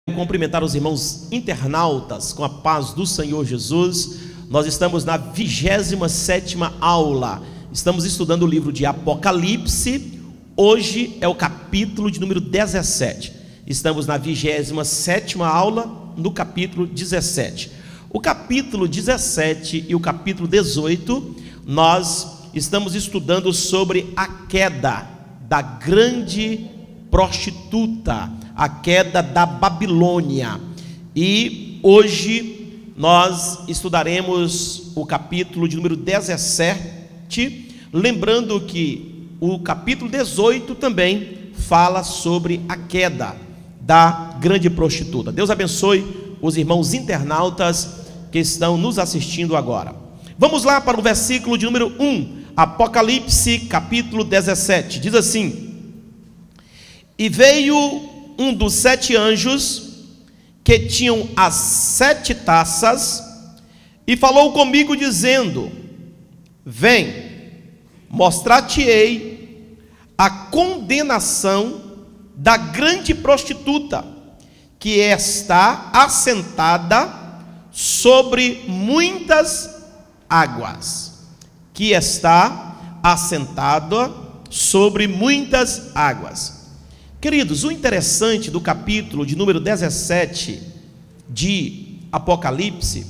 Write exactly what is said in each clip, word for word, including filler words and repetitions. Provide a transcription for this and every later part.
Cumprimentar os irmãos internautas com a paz do Senhor Jesus. Nós estamos na vigésima sétima aula. Estamos estudando o livro de Apocalipse. Hoje é o capítulo de número dezessete. Estamos na vigésima sétima aula, no capítulo dezessete. O capítulo dezessete e o capítulo dezoito, nós estamos estudando sobre a queda da grande prostituta, a queda da Babilônia. E hoje nós estudaremos o capítulo de número dezessete, lembrando que o capítulo dezoito também fala sobre a queda da grande prostituta. Deus abençoe os irmãos internautas que estão nos assistindo agora. Vamos lá para o versículo de número um, Apocalipse capítulo dezessete, diz assim: E veio um dos sete anjos que tinham as sete taças e falou comigo dizendo: Vem, mostrar-te-ei a condenação da grande prostituta, que está assentada sobre muitas águas, que está assentada sobre muitas águas. Queridos, o interessante do capítulo de número dezessete de Apocalipse,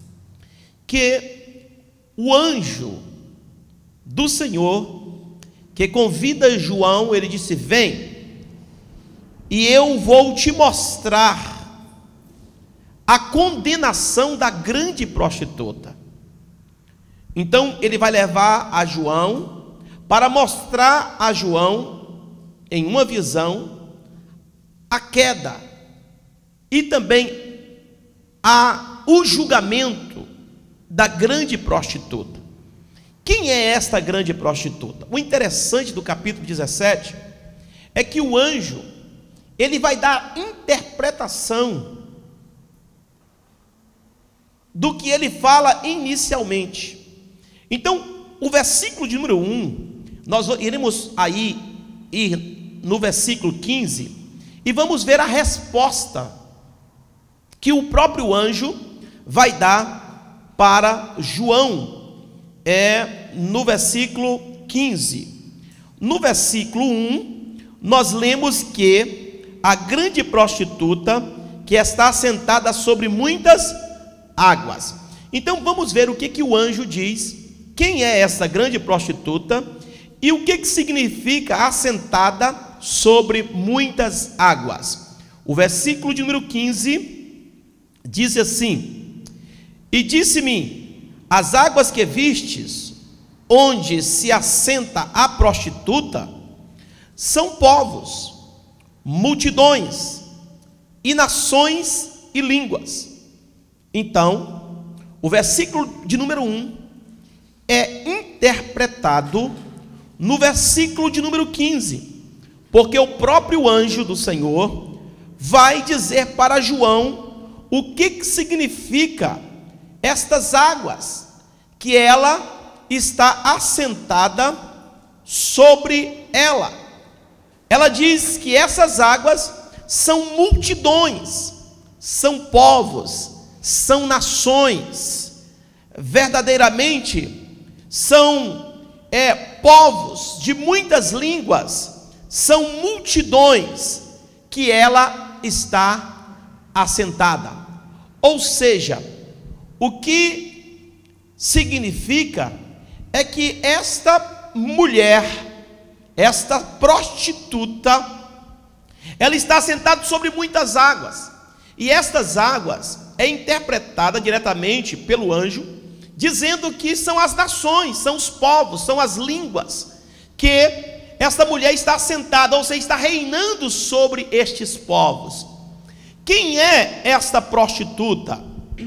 que o anjo do Senhor, que convida João, ele disse: Vem, e eu vou te mostrar a condenação da grande prostituta. Então ele vai levar a João para mostrar a João, em uma visão, a queda e também a, o julgamento da grande prostituta. Quem é esta grande prostituta? O interessante do capítulo dezessete é que o anjo, ele vai dar interpretação do que ele fala inicialmente. Então, o versículo de número um, nós iremos aí ir no versículo quinze e vamos ver a resposta que o próprio anjo vai dar para João, é no versículo quinze. No versículo um, nós lemos que a grande prostituta, que está sentada sobre muitas águas. Então vamos ver o que, que o anjo diz, quem é essa grande prostituta e o que, que significa assentada sobre muitas águas. O versículo de número quinze diz assim: E disse-me: As águas que vistes, onde se assenta a prostituta, são povos, multidões, e nações e línguas. Então, o versículo de número um é interpretado no versículo de número quinze, porque o próprio anjo do Senhor vai dizer para João o que, que significa estas águas, que ela está assentada sobre ela. Ela diz que essas águas são multidões, são povos, são nações, verdadeiramente são é, povos de muitas línguas, são multidões que ela está assentada. Ou seja, o que significa é que esta mulher, esta prostituta, ela está assentada sobre muitas águas, e estas águas é interpretada diretamente pelo anjo, dizendo que são as nações, são os povos, são as línguas, que esta mulher está assentada, ou seja, está reinando sobre estes povos. Quem é esta prostituta?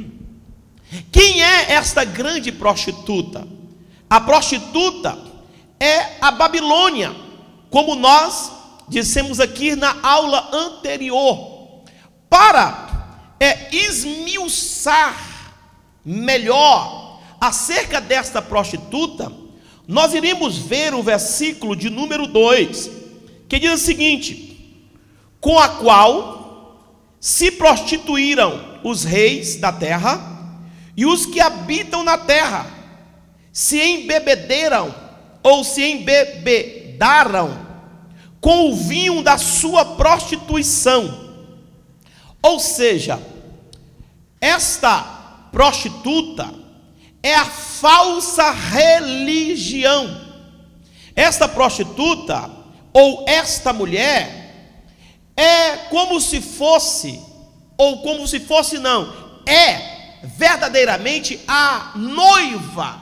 Quem é esta grande prostituta? A prostituta é a Babilônia, como nós dissemos aqui na aula anterior. Para é esmiuçar melhor acerca desta prostituta, nós iremos ver o versículo de número dois, que diz o seguinte: com a qual se prostituíram os reis da terra e os que habitam na terra, se embebederam ou se embebedaram com o vinho da sua prostituição. Ou seja, esta prostituta é a falsa religião. Esta prostituta ou esta mulher é como se fosse, ou como se fosse não, é verdadeiramente a noiva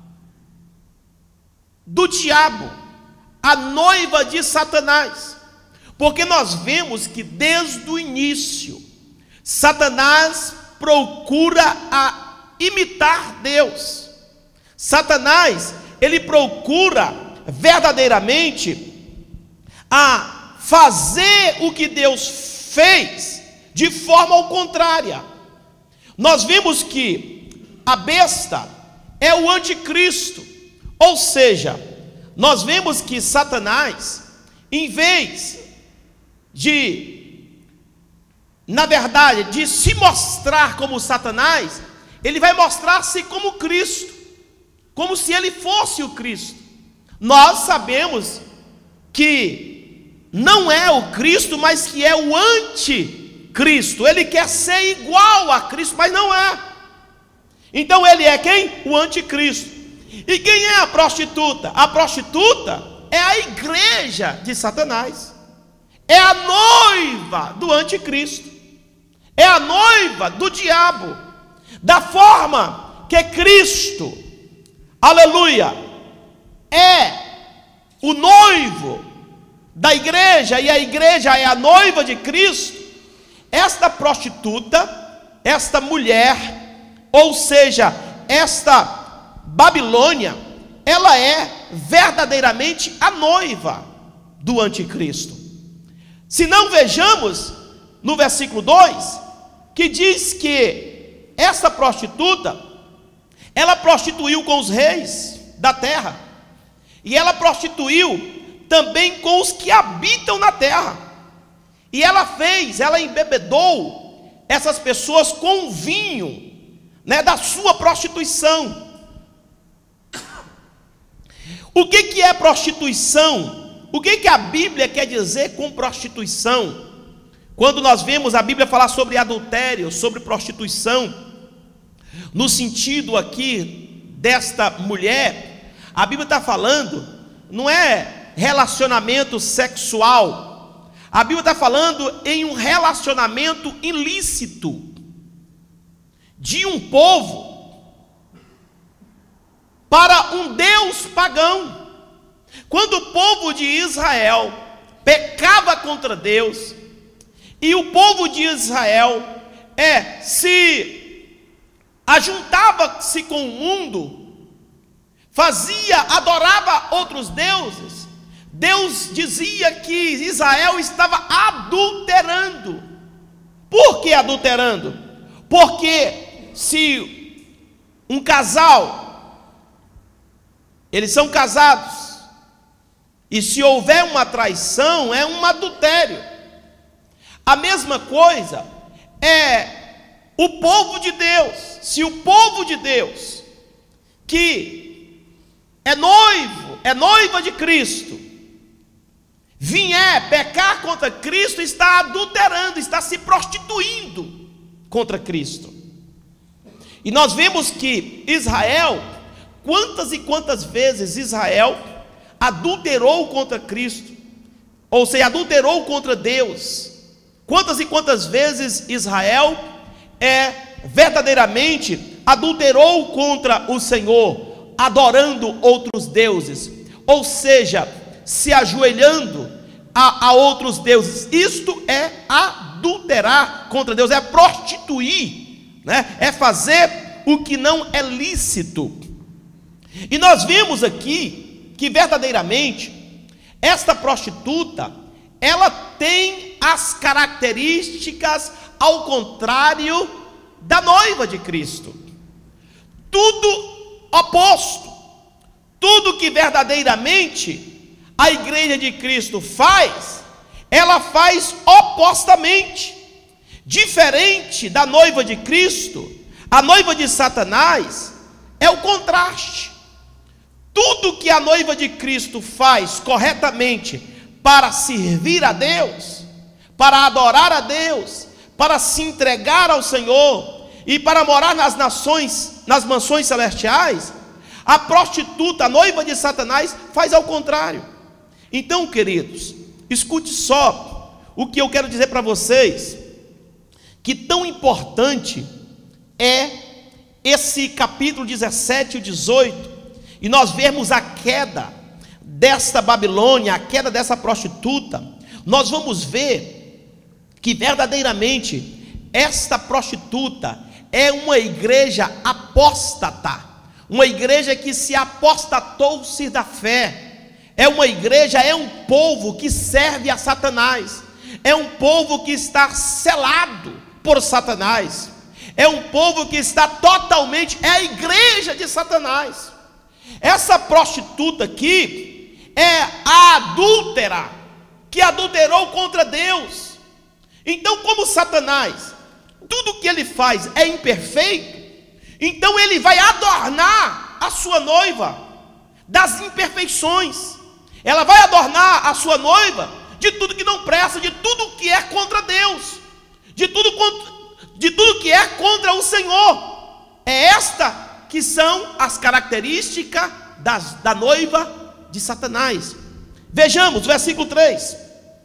do diabo, a noiva de Satanás. Porque nós vemos que desde o início Satanás procura a imitar Deus. Satanás, ele procura verdadeiramente a fazer o que Deus fez de forma ao contrária. Nós vimos que a besta é o anticristo, ou seja, nós vemos que Satanás, em vez de, na verdade, de se mostrar como Satanás, ele vai mostrar-se como Cristo, como se ele fosse o Cristo. Nós sabemos que não é o Cristo, mas que é o anticristo. Ele quer ser igual a Cristo, mas não é. Então ele é quem? O anticristo. E quem é a prostituta? A prostituta é a igreja de Satanás, é a noiva do anticristo, é a noiva do diabo. Da forma que Cristo, aleluia, é o noivo da igreja e a igreja é a noiva de Cristo, esta prostituta, esta mulher, ou seja, esta Babilônia, ela é verdadeiramente a noiva do anticristo. Se não, vejamos no versículo dois, que diz que essa prostituta, ela prostituiu com os reis da terra, e ela prostituiu também com os que habitam na terra, e ela fez, ela embebedou essas pessoas com o vinho, né, da sua prostituição. O que que é prostituição? O que que a Bíblia quer dizer com prostituição? Quando nós vemos a Bíblia falar sobre adultério, sobre prostituição, no sentido aqui desta mulher, a Bíblia está falando, não é relacionamento sexual, a Bíblia está falando em um relacionamento ilícito, de um povo para um Deus pagão. Quando o povo de Israel pecava contra Deus, e o povo de Israel é, se ajuntava-se com o mundo, fazia, adorava outros deuses, Deus dizia que Israel estava adulterando. Por que adulterando? Porque se um casal, eles são casados, e se houver uma traição, é um adultério. A mesma coisa é o povo de Deus. Se o povo de Deus, que é noivo, é noiva de Cristo, vier pecar contra Cristo, está adulterando, está se prostituindo contra Cristo. E nós vemos que Israel, quantas e quantas vezes Israel adulterou contra Cristo, ou seja, adulterou contra Deus. Quantas e quantas vezes Israel é verdadeiramente adulterou contra o Senhor, adorando outros deuses, ou seja, se ajoelhando a, a outros deuses. Isto é adulterar contra Deus, é prostituir, né? É fazer o que não é lícito. E nós vemos aqui que verdadeiramente esta prostituta, ela tem as características ao contrário da noiva de Cristo. Tudo oposto. Tudo que verdadeiramente a igreja de Cristo faz, ela faz opostamente. Diferente da noiva de Cristo, a noiva de Satanás é o contraste. Tudo que a noiva de Cristo faz corretamente para servir a Deus, para adorar a Deus, para se entregar ao Senhor e para morar nas nações, nas mansões celestiais, a prostituta, a noiva de Satanás, faz ao contrário. Então, queridos, escute só o que eu quero dizer para vocês, que tão importante é esse capítulo dezessete e dezoito, e nós vemos a queda desta Babilônia, a queda dessa prostituta. Nós vamos ver que verdadeiramente esta prostituta é uma igreja apóstata, uma igreja que se apostatou-se da fé, é uma igreja, é um povo que serve a Satanás, é um povo que está selado por Satanás, é um povo que está totalmente, é a igreja de Satanás. Essa prostituta aqui é a adúltera, que adulterou contra Deus. Então, como Satanás, tudo que ele faz é imperfeito, então ele vai adornar a sua noiva das imperfeições, ela vai adornar a sua noiva de tudo que não presta, de tudo que é contra Deus, de tudo, contra, de tudo que é contra o Senhor. É esta que são as características das, da noiva de Satanás. Vejamos, versículo três.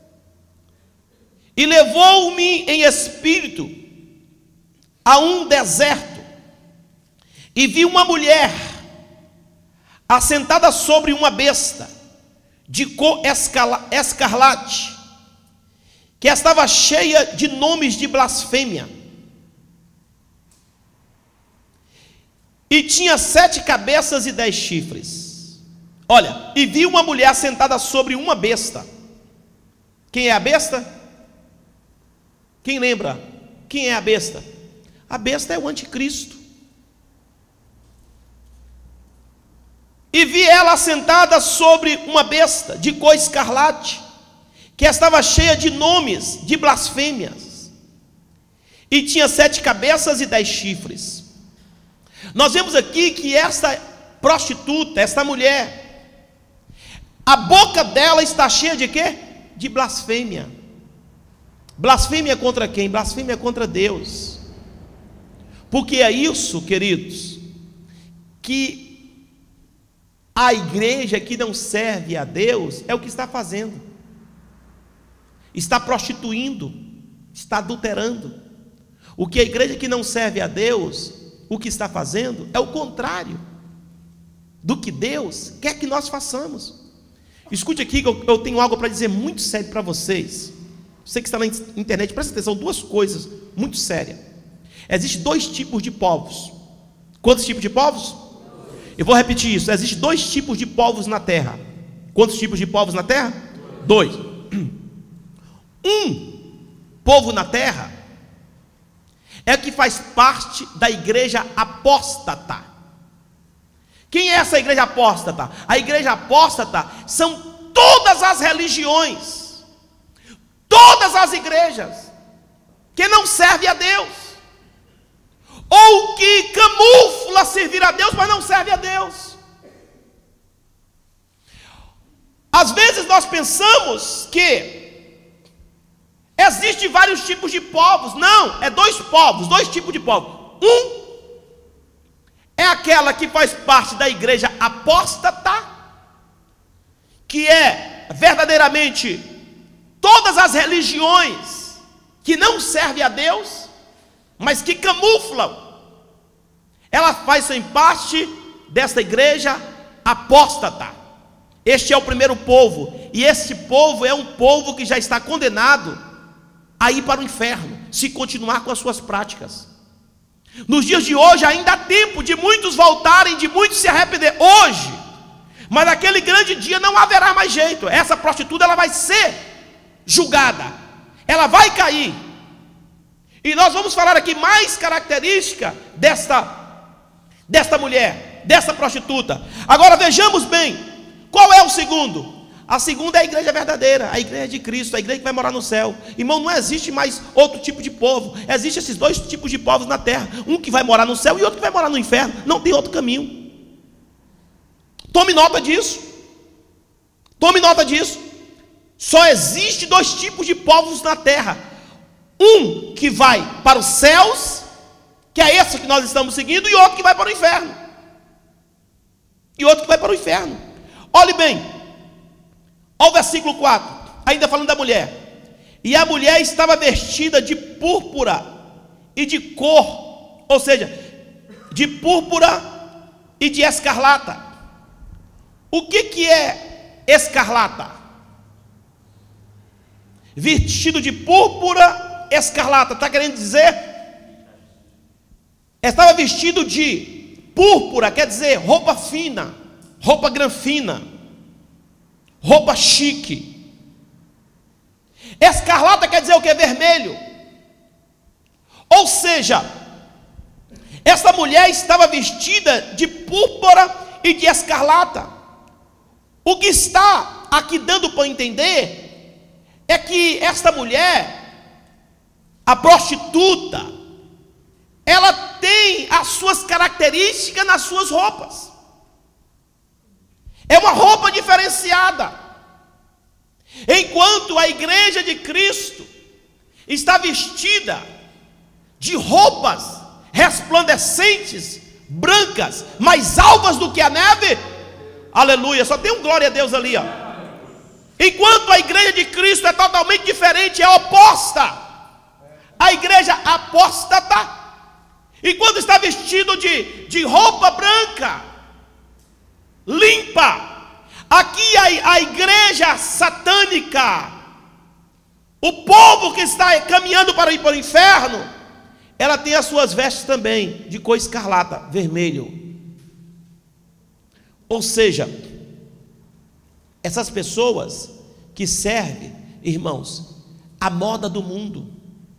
E levou-me em espírito a um deserto, e vi uma mulher assentada sobre uma besta, de cor escarlate, que estava cheia de nomes de blasfêmia, e tinha sete cabeças e dez chifres. Olha, e vi uma mulher sentada sobre uma besta. Quem é a besta? Quem lembra? Quem é a besta? A besta é o anticristo. E vi ela sentada sobre uma besta de cor escarlate, que estava cheia de nomes de blasfêmias, e tinha sete cabeças e dez chifres. Nós vemos aqui que esta prostituta, esta mulher, a boca dela está cheia de quê? De blasfêmia. Blasfêmia contra quem? Blasfêmia contra Deus. Porque é isso, queridos, que a igreja que não serve a Deus é o que está fazendo. Está prostituindo, está adulterando. O que a igreja que não serve a Deus, o que está fazendo é o contrário do que Deus quer que nós façamos. Escute aqui que eu, eu tenho algo para dizer muito sério para vocês. Você que está na internet, presta atenção, duas coisas muito sérias. Existem dois tipos de povos. Quantos tipos de povos? Eu vou repetir isso. Existem dois tipos de povos na terra. Quantos tipos de povos na terra? Dois. Um povo na terra é que faz parte da igreja apóstata. Quem é essa igreja apóstata? A igreja apóstata são todas as religiões, todas as igrejas que não servem a Deus, ou que camufla servir a Deus, mas não serve a Deus. Às vezes nós pensamos que existem vários tipos de povos. Não, é dois povos, dois tipos de povos. Um é aquela que faz parte da igreja apóstata, que é verdadeiramente todas as religiões que não servem a Deus, mas que camuflam. Ela faz parte desta igreja apóstata. Este é o primeiro povo, e este povo é um povo que já está condenado a ir para o inferno, se continuar com as suas práticas. Nos dias de hoje ainda há tempo de muitos voltarem, de muitos se arrepender hoje, mas naquele grande dia não haverá mais jeito. Essa prostituta ela vai ser julgada, ela vai cair. E nós vamos falar aqui mais característica desta, desta mulher, dessa prostituta. Agora vejamos bem, qual é o segundo? A segunda é a igreja verdadeira, a igreja de Cristo, a igreja que vai morar no céu. Irmão, não existe mais outro tipo de povo. Existem esses dois tipos de povos na terra. Um que vai morar no céu e outro que vai morar no inferno. Não tem outro caminho. Tome nota disso. Tome nota disso. Só existe dois tipos de povos na terra. Um que vai para os céus, que é esse que nós estamos seguindo, e outro que vai para o inferno. E outro que vai para o inferno. Olhe bem. Olha o versículo quatro, ainda falando da mulher. E a mulher estava vestida de púrpura e de cor, ou seja, de púrpura e de escarlata. O que que é escarlata? Vestido de púrpura, escarlata, está querendo dizer? Estava vestido de púrpura, quer dizer roupa fina, roupa granfina, roupa chique. Escarlata quer dizer o que? Vermelho. Ou seja, essa mulher estava vestida de púrpura e de escarlata. O que está aqui dando para entender é que esta mulher, a prostituta, ela tem as suas características nas suas roupas. É uma roupa diferenciada. Enquanto a igreja de Cristo está vestida de roupas resplandecentes, brancas, mais alvas do que a neve. Aleluia, só tem um glória a Deus ali, ó. Enquanto a igreja de Cristo é totalmente diferente, é oposta. A igreja apóstata, enquanto está vestido de, de roupa branca, limpa. Aqui a, a igreja satânica, o povo que está caminhando para ir para o inferno, ela tem as suas vestes também de cor escarlata, vermelho. Ou seja, essas pessoas que servem, irmãos, a moda do mundo.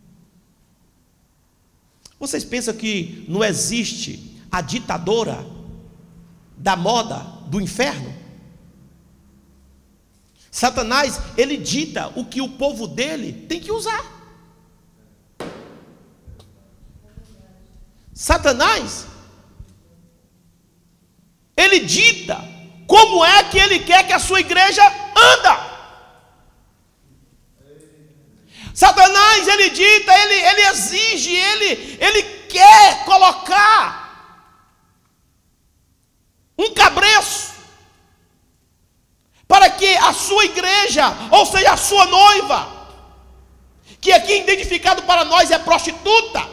Vocês pensam que não existe a ditadora da moda do inferno? Satanás, ele dita o que o povo dele tem que usar. Satanás, ele dita como é que ele quer que a sua igreja anda. Satanás, ele dita, ele, ele exige, ele, ele quer colocar um cabreço para que a sua igreja, ou seja, a sua noiva, que aqui identificado para nós é prostituta,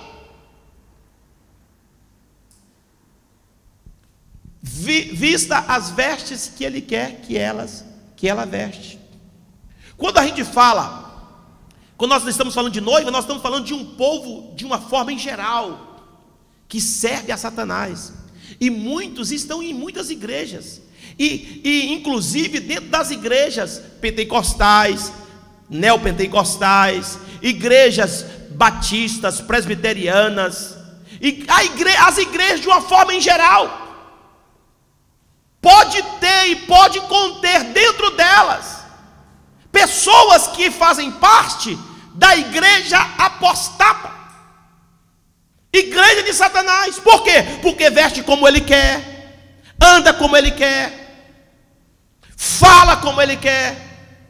vi, vista as vestes que ele quer que elas, que ela veste. Quando a gente fala, quando nós estamos falando de noiva, nós estamos falando de um povo de uma forma em geral, que serve a Satanás. E muitos estão em muitas igrejas. E, e inclusive dentro das igrejas pentecostais, neopentecostais, igrejas batistas, presbiterianas, e a igre, as igrejas de uma forma em geral, pode ter e pode conter dentro delas pessoas que fazem parte da igreja apostata, igreja de Satanás. Por quê? Porque veste como ele quer, anda como ele quer, fala como ele quer,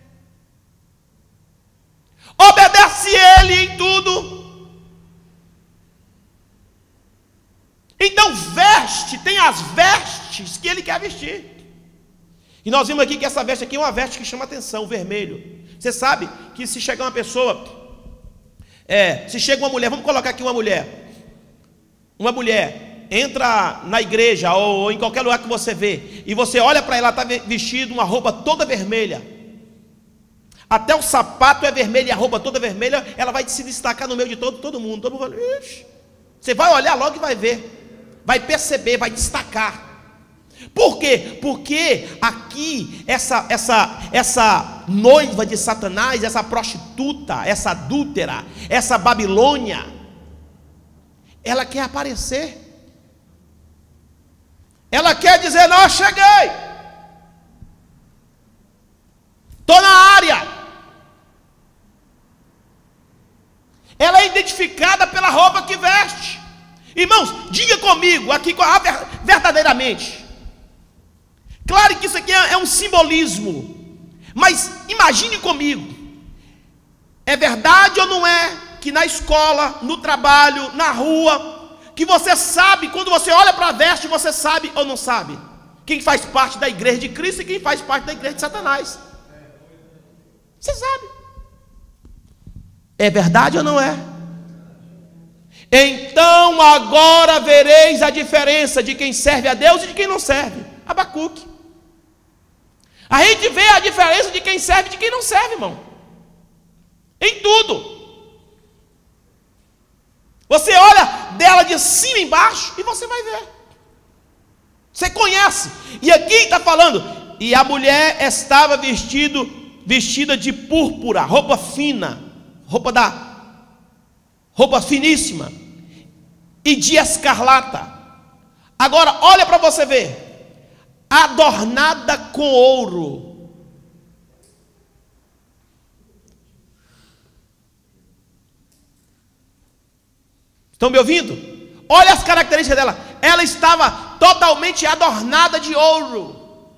obedece ele em tudo. Então veste, tem as vestes que ele quer vestir. E nós vimos aqui que essa veste aqui é uma veste que chama atenção, vermelho. Você sabe que se chegar uma pessoa, é, se chega uma mulher, vamos colocar aqui uma mulher, uma mulher entra na igreja ou, ou em qualquer lugar que você vê, e você olha para ela, ela está vestida uma roupa toda vermelha, até o sapato é vermelho e a roupa toda vermelha, ela vai se destacar no meio de todo, todo mundo. Todo mundo vai, ixi. Você vai olhar logo e vai ver, vai perceber, vai destacar. Por quê? Porque aqui essa, essa, essa noiva de Satanás, essa prostituta, essa adúltera, essa Babilônia, ela quer aparecer. Ela quer dizer, não, eu cheguei. estou na área. Ela é identificada pela roupa que veste. Irmãos, diga comigo aqui verdadeiramente. Claro que isso aqui é um simbolismo, mas imagine comigo. É verdade ou não é que na escola, no trabalho, na rua, que você sabe, quando você olha para a veste, você sabe ou não sabe quem faz parte da igreja de Cristo e quem faz parte da igreja de Satanás? Você sabe. É verdade ou não é? Então agora vereis a diferença de quem serve a Deus e de quem não serve. Abacuque. A gente vê a diferença de quem serve e de quem não serve, irmão. Em tudo. Você olha dela de cima embaixo e você vai ver. Você conhece. E aqui está falando, e a mulher estava vestido, vestida de púrpura, roupa fina, roupa da roupa finíssima, e de escarlata. Agora olha para você ver, adornada com ouro. Estão me ouvindo? Olha as características dela. Ela estava totalmente adornada de ouro,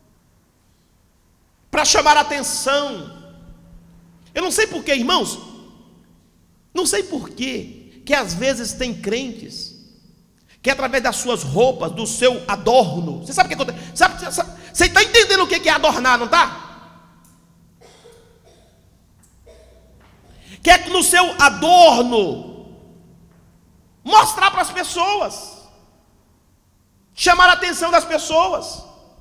para chamar a atenção. Eu não sei porquê, irmãos. Não sei porquê que às vezes tem crentes que através das suas roupas, do seu adorno. Você sabe o que acontece? Sabe, sabe, você está entendendo o que é adornar, não está? Que é no seu adorno mostrar para as pessoas, chamar a atenção das pessoas.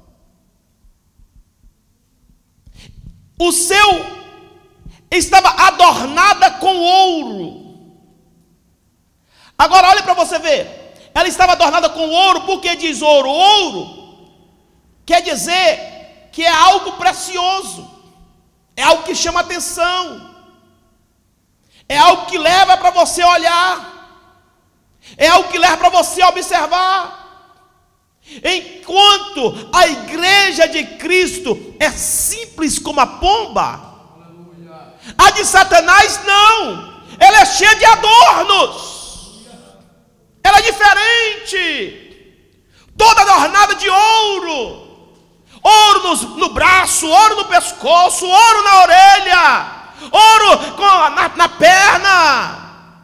O seu estava adornada com ouro. Agora olhe para você ver. Ela estava adornada com ouro. Por que diz ouro? Ouro quer dizer que é algo precioso, é algo que chama atenção, é algo que leva para você olhar, é algo que leva para você observar. Enquanto a igreja de Cristo é simples como a pomba, a de Satanás não, ela é cheia de adornos, ela é diferente, toda adornada de ouro, ouro no, no braço, ouro no pescoço, ouro na orelha, ouro com, na, na perna,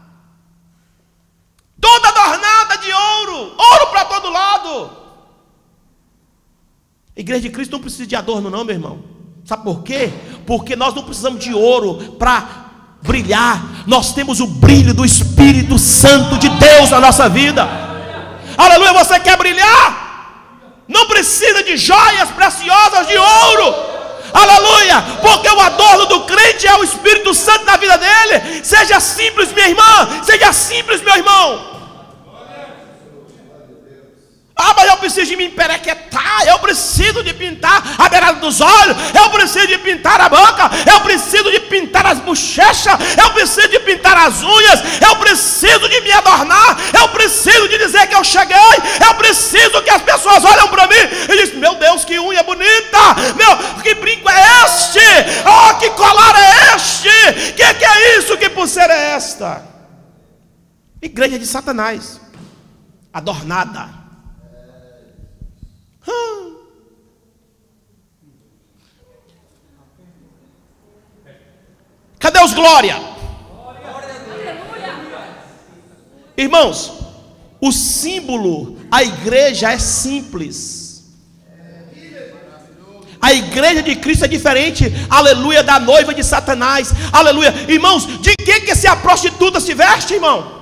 toda adornada de ouro, ouro para todo lado. A igreja de Cristo não precisa de adorno não, meu irmão. Sabe por quê? Porque nós não precisamos de ouro para brilhar. Nós temos o brilho do Espírito Santo de Deus na nossa vida. Aleluia, você quer brilhar? Não precisa de joias preciosas de ouro. Aleluia, porque o adorno do crente é o Espírito Santo na vida dele. Seja simples, minha irmã, seja simples, meu irmão. Ah, mas eu preciso de me emperequetar, eu preciso de pintar a beirada dos olhos, eu preciso de pintar a boca, eu preciso de pintar as bochechas, eu preciso de pintar as unhas, eu preciso de me adornar, eu preciso de dizer que eu cheguei, eu preciso que as pessoas olhem para mim e dizem: meu Deus, que unha bonita, meu, que brinco é este, oh, que colar é este, que que é isso, que pulseira é esta? Igreja de Satanás, adornada. Hum. Cadê os glória? Irmãos, o símbolo, a igreja é simples. A igreja de Cristo é diferente, aleluia, da noiva de Satanás, aleluia. Irmãos, de que que se a prostituta se veste, irmão?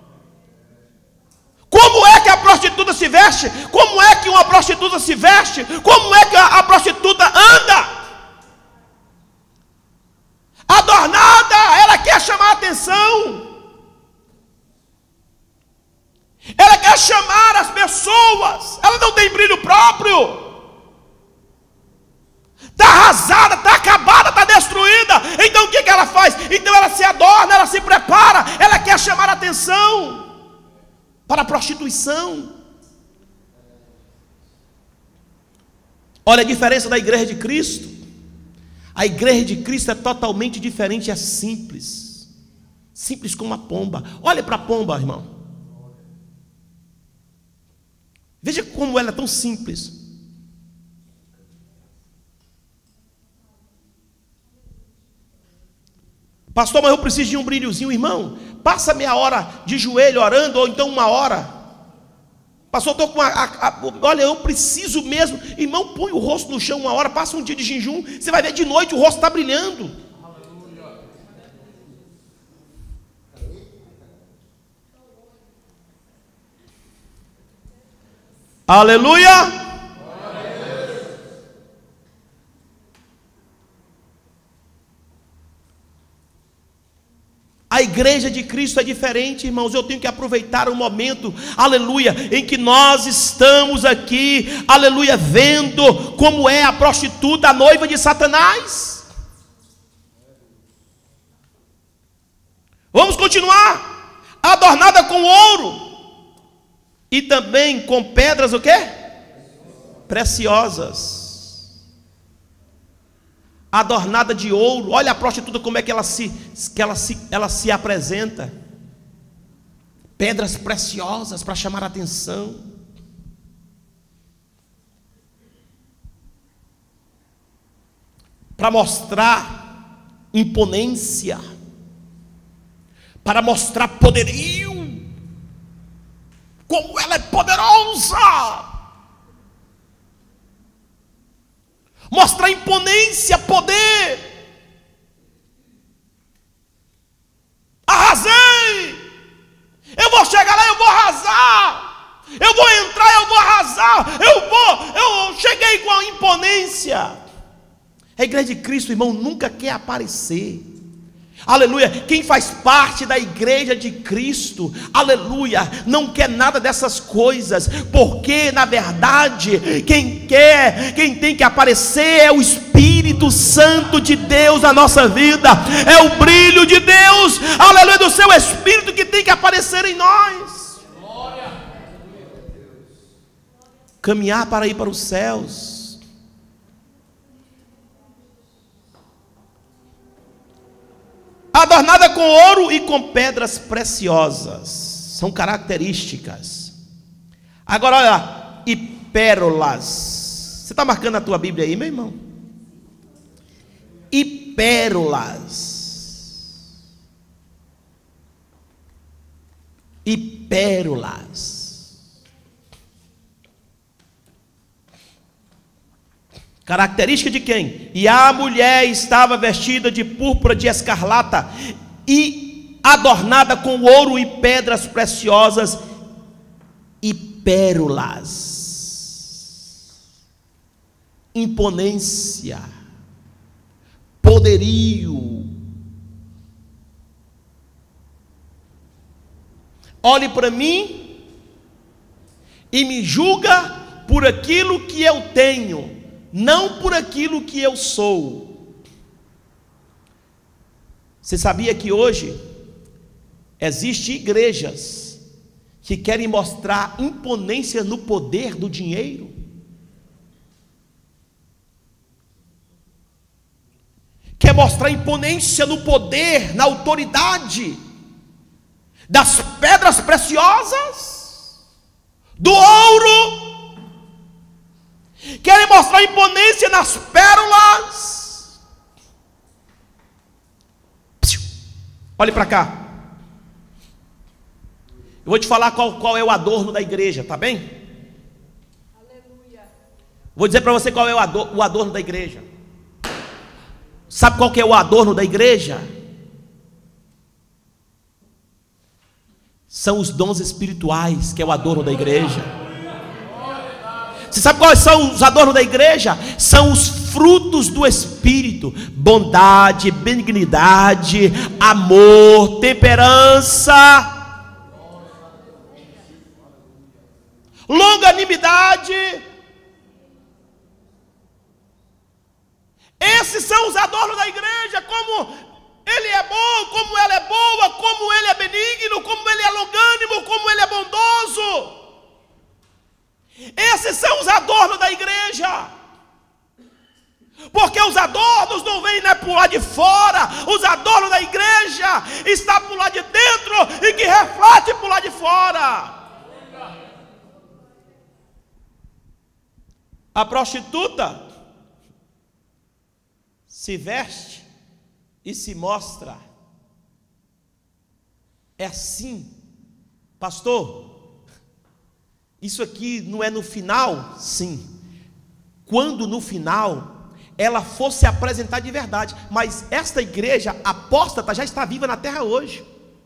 Como é que a prostituta se veste? Como é que uma prostituta se veste? Como é que a, a prostituta anda? Adornada, ela quer chamar a atenção, ela quer chamar as pessoas, ela não tem brilho próprio, está arrasada, está acabada, está destruída. Então o que, que ela faz? Então ela se adorna, ela se prepara, ela quer chamar a atenção para a prostituição. Olha a diferença da igreja de Cristo. A igreja de Cristo é totalmente diferente, é simples. Simples como a pomba. Olha para a pomba, irmão. Veja como ela é tão simples. Pastor, mas eu preciso de um brilhozinho, irmão. Passa meia hora de joelho orando, ou então uma hora. Pastor, estou com a, a, a, olha, eu preciso mesmo. Irmão, põe o rosto no chão uma hora, passa um dia de jejum, você vai ver de noite o rosto está brilhando. Aleluia. Aleluia. A igreja de Cristo é diferente, irmãos. Eu tenho que aproveitar o momento, aleluia, em que nós estamos aqui, aleluia, vendo como é a prostituta, a noiva de Satanás. Vamos continuar. Adornada com ouro e também com pedras o quê? Preciosas. Adornada de ouro. Olha a prostituta como é que ela se, que ela se, ela se apresenta. Pedras preciosas para chamar a atenção. Para mostrar imponência. Para mostrar poderio. Como ela é poderosa. Mostrar imponência, poder. Arrasei. Eu vou chegar lá, eu vou arrasar. Eu vou entrar, eu vou arrasar. Eu vou, eu cheguei com a imponência. A igreja de Cristo, irmão, nunca quer aparecer. Aleluia, quem faz parte da igreja de Cristo, aleluia, não quer nada dessas coisas, porque na verdade, quem quer, quem tem que aparecer é o Espírito Santo de Deus na nossa vida, é o brilho de Deus, aleluia, do seu Espírito que tem que aparecer em nós. Caminhar para ir para os céus. Adornada com ouro e com pedras preciosas. São características. Agora olha, e pérolas. Você está marcando a tua Bíblia aí, meu irmão? E pérolas. E pérolas. Característica de quem? E a mulher estava vestida de púrpura de escarlata e adornada com ouro e pedras preciosas e pérolas. Imponência, poderio. Olhe para mim e me julga por aquilo que eu tenho, não por aquilo que eu sou. Você sabia que hoje existem igrejas que querem mostrar imponência no poder do dinheiro? Quer mostrar imponência no poder, na autoridade das pedras preciosas, do ouro. Querem mostrar imponência nas pérolas. Olhe para cá. Eu vou te falar qual, qual é o adorno da igreja, tá bem? Aleluia. Vou dizer para você qual é o adorno, o adorno da igreja. Sabe qual que é o adorno da igreja? São os dons espirituais, que é o adorno da igreja. Você sabe quais são os adornos da igreja? São os frutos do Espírito: bondade, benignidade, amor, temperança, longanimidade. Esses são os adornos da igreja. Como ele é bom, como ela é boa, como ele é benigno, como ele é longânimo, como ele é bondoso. Esses são os adornos da igreja. Porque os adornos não vêm, né, por lá de fora. Os adornos da igreja estão por lá de dentro e que reflete por lá de fora. A prostituta se veste e se mostra. É assim, pastor. Isso aqui não é no final? Sim. Quando no final ela fosse se apresentar de verdade. Mas esta igreja apóstata já está viva na terra hoje.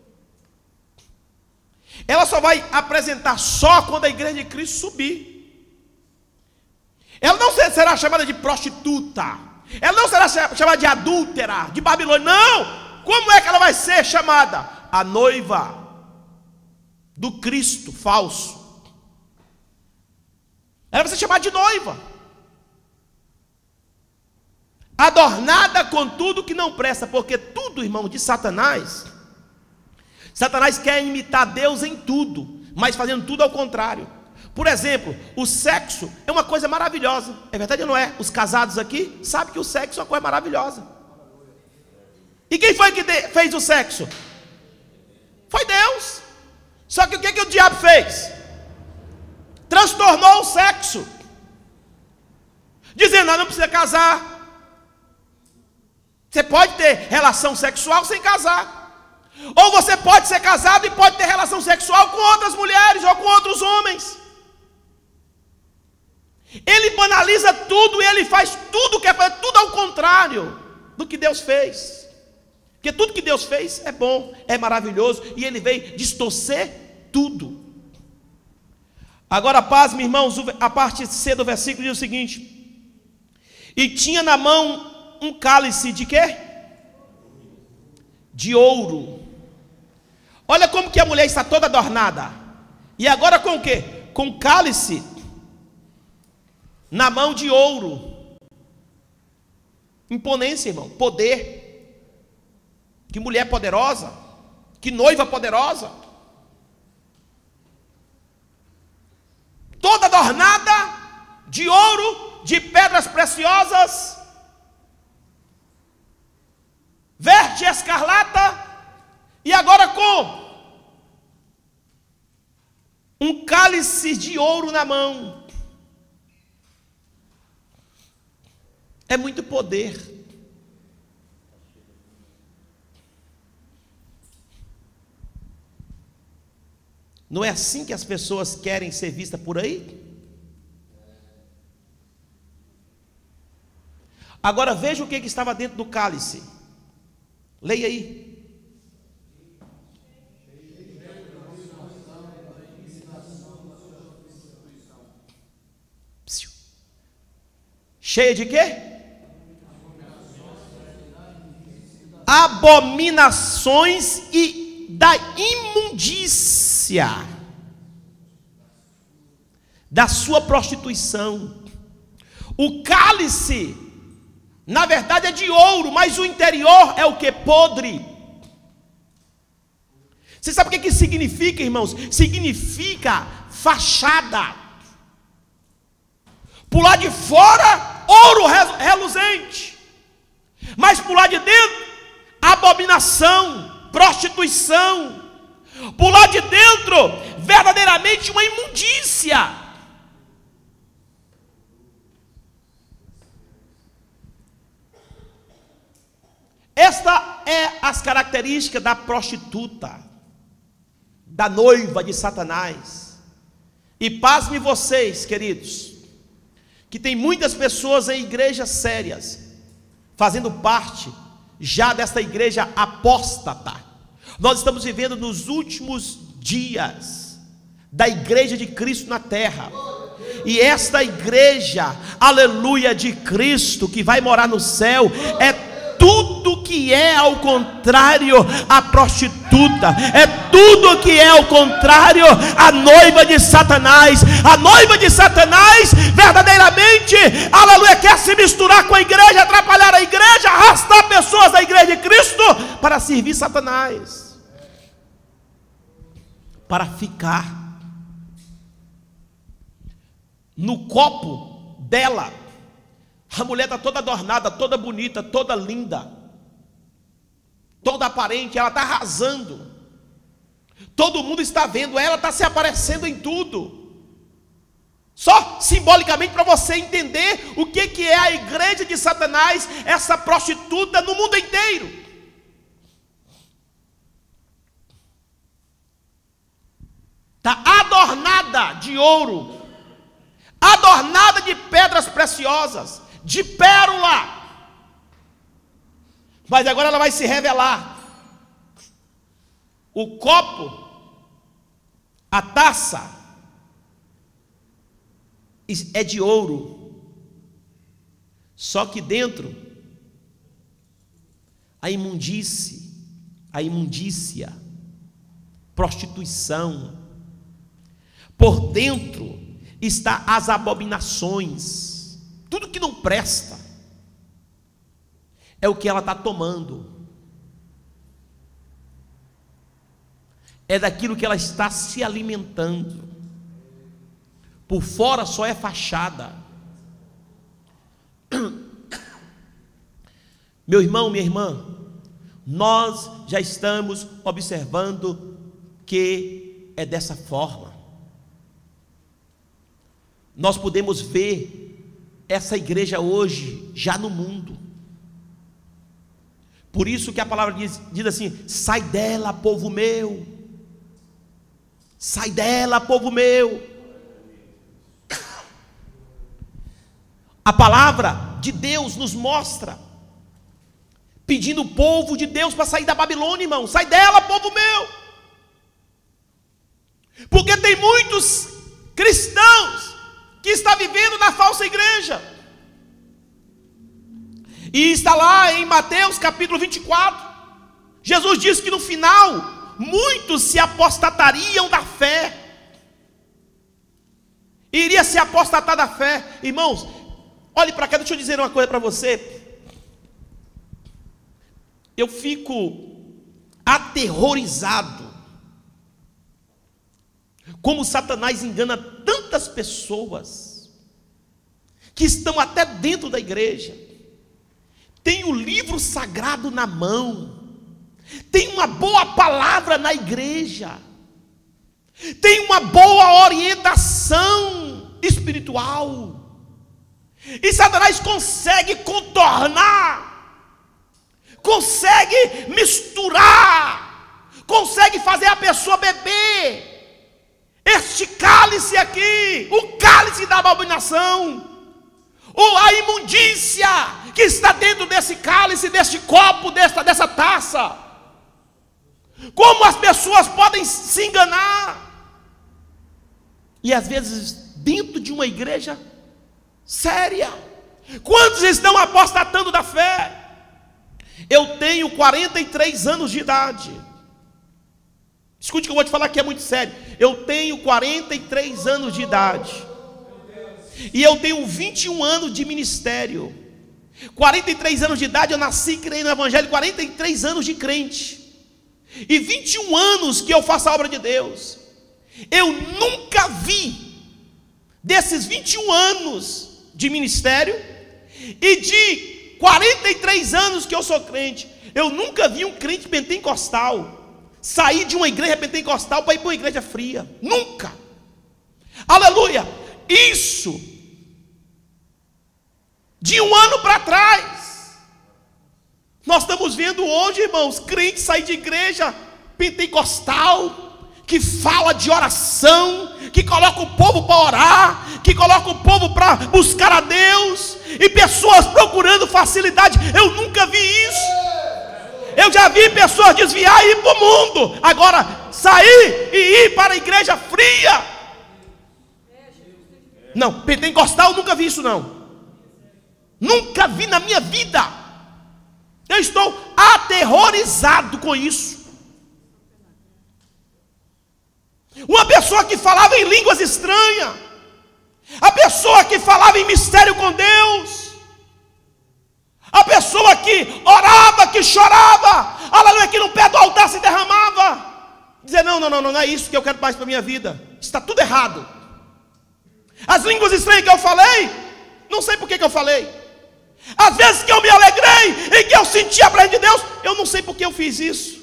Ela só vai apresentar só quando a igreja de Cristo subir. Ela não será chamada de prostituta. Ela não será chamada de adúltera, de Babilônia. Não! Como é que ela vai ser chamada? A noiva do Cristo falso. Ela vai ser chamada de noiva, adornada com tudo que não presta. Porque tudo, irmão, de Satanás, Satanás quer imitar Deus em tudo, mas fazendo tudo ao contrário. Por exemplo, o sexo é uma coisa maravilhosa. É verdade ou não é? Os casados aqui sabem que o sexo é uma coisa maravilhosa. E quem foi que fez o sexo? Foi Deus. Só que o que, que o diabo fez? Transtornou o sexo, dizendo: não, não precisa casar. Você pode ter relação sexual sem casar. Ou você pode ser casado e pode ter relação sexual com outras mulheres ou com outros homens. Ele banaliza tudo e ele faz tudo que é fazer, tudo ao contrário do que Deus fez. Porque tudo que Deus fez é bom, é maravilhoso, e ele veio distorcer tudo. Agora, pasme, irmãos, a parte C do versículo diz o seguinte: e tinha na mão um cálice de quê? De ouro. Olha como que a mulher está toda adornada. E agora com o quê? Com cálice na mão de ouro. Imponência, irmão, poder. Que mulher poderosa, que noiva poderosa, toda adornada de ouro, de pedras preciosas, verde escarlata, e agora com um cálice de ouro na mão. É muito poder. Não é assim que as pessoas querem ser vistas por aí? Agora veja o que, que estava dentro do cálice. Leia aí. Cheia de quê? Abominações e da imundícia da sua prostituição. O cálice, na verdade, é de ouro, mas o interior é o que? Podre. Você sabe o que, que significa, irmãos? Significa fachada. Por lá de fora, ouro reluzente, mas por lá de dentro, abominação, prostituição. Por lá de dentro, verdadeiramente uma imundícia. Esta é as características da prostituta, da noiva de Satanás. E pasme vocês, queridos, que tem muitas pessoas em igrejas sérias, fazendo parte já desta igreja apóstata. Nós estamos vivendo nos últimos dias da igreja de Cristo na terra. E esta igreja, aleluia, de Cristo, que vai morar no céu, é tudo que é ao contrário a prostituta, é tudo que é ao contrário a noiva de Satanás. A noiva de Satanás verdadeiramente, aleluia, quer se misturar com a igreja, atrapalhar a igreja, arrastar pessoas da igreja de Cristo para servir Satanás, para ficar no copo dela, A mulher está toda adornada, toda bonita, toda linda, toda aparente, ela está arrasando. Todo mundo está vendo, ela está se aparecendo em tudo. Só simbolicamente para você entender o que, que é a igreja de Satanás, essa prostituta no mundo inteiro. Está adornada de ouro, adornada de pedras preciosas, de pérola. Mas agora ela vai se revelar. O copo, a taça, é de ouro, só que dentro a imundície, a imundícia, prostituição, por dentro está as abominações, tudo que não presta, é o que ela está tomando, é daquilo que ela está se alimentando. Por fora só é fachada. Meu irmão, minha irmã, nós já estamos observando que é dessa forma. Nós podemos ver essa igreja hoje já no mundo. Por isso que a palavra diz, diz assim: sai dela, povo meu. Sai dela, povo meu. A palavra de Deus nos mostra, pedindo o povo de Deus para sair da Babilônia, irmão. Sai dela, povo meu. Porque tem muitos cristãos que estão vivendo na falsa igreja. E está lá em Mateus capítulo vinte e quatro. Jesus disse que no final muitos se apostatariam da fé. Iria se apostatar da fé. Irmãos, olhe para cá, deixa eu dizer uma coisa para você. Eu fico aterrorizado como Satanás engana tantas pessoas que estão até dentro da igreja, tem o livro sagrado na mão, tem uma boa palavra na igreja, tem uma boa orientação espiritual, e Satanás consegue contornar, consegue misturar, consegue fazer a pessoa beber este cálice aqui, o cálice da abominação, ou a imundícia que está dentro desse cálice, deste copo, desta, dessa taça. Como as pessoas podem se enganar, e às vezes dentro de uma igreja séria. Quantos estão apostatando da fé? Eu tenho quarenta e três anos de idade. Escute o que eu vou te falar, que é muito sério. Eu tenho quarenta e três anos de idade, e eu tenho vinte e um anos de ministério. quarenta e três anos de idade eu nasci e criei no evangelho. Quarenta e três anos de crente, e vinte e um anos que eu faço a obra de Deus. Eu nunca vi, desses vinte e um anos de ministério e de quarenta e três anos que eu sou crente, eu nunca vi um crente pentecostal sair de uma igreja pentecostal para ir para uma igreja fria. Nunca. Aleluia. Isso de um ano para trás. Nós estamos vendo hoje, irmãos, crentes sair de igreja pentecostal, que fala de oração, que coloca o povo para orar, que coloca o povo para buscar a Deus, e pessoas procurando facilidade. Eu nunca vi isso. Eu já vi pessoas desviar e ir para o mundo. Agora, sair e ir para a igreja fria. Não, pentecostal eu nunca vi isso não. Nunca vi na minha vida. Eu estou aterrorizado com isso. Uma pessoa que falava em línguas estranhas, a pessoa que falava em mistério com Deus, a pessoa que orava, que chorava, aleluia, que no pé do altar se derramava, dizer: não, não, não, não é isso que eu quero mais para a minha vida, está tudo errado. As línguas estranhas que eu falei, não sei por que que eu falei, Às vezes que eu me alegrei e que eu senti a presença de Deus, eu não sei por que eu fiz isso.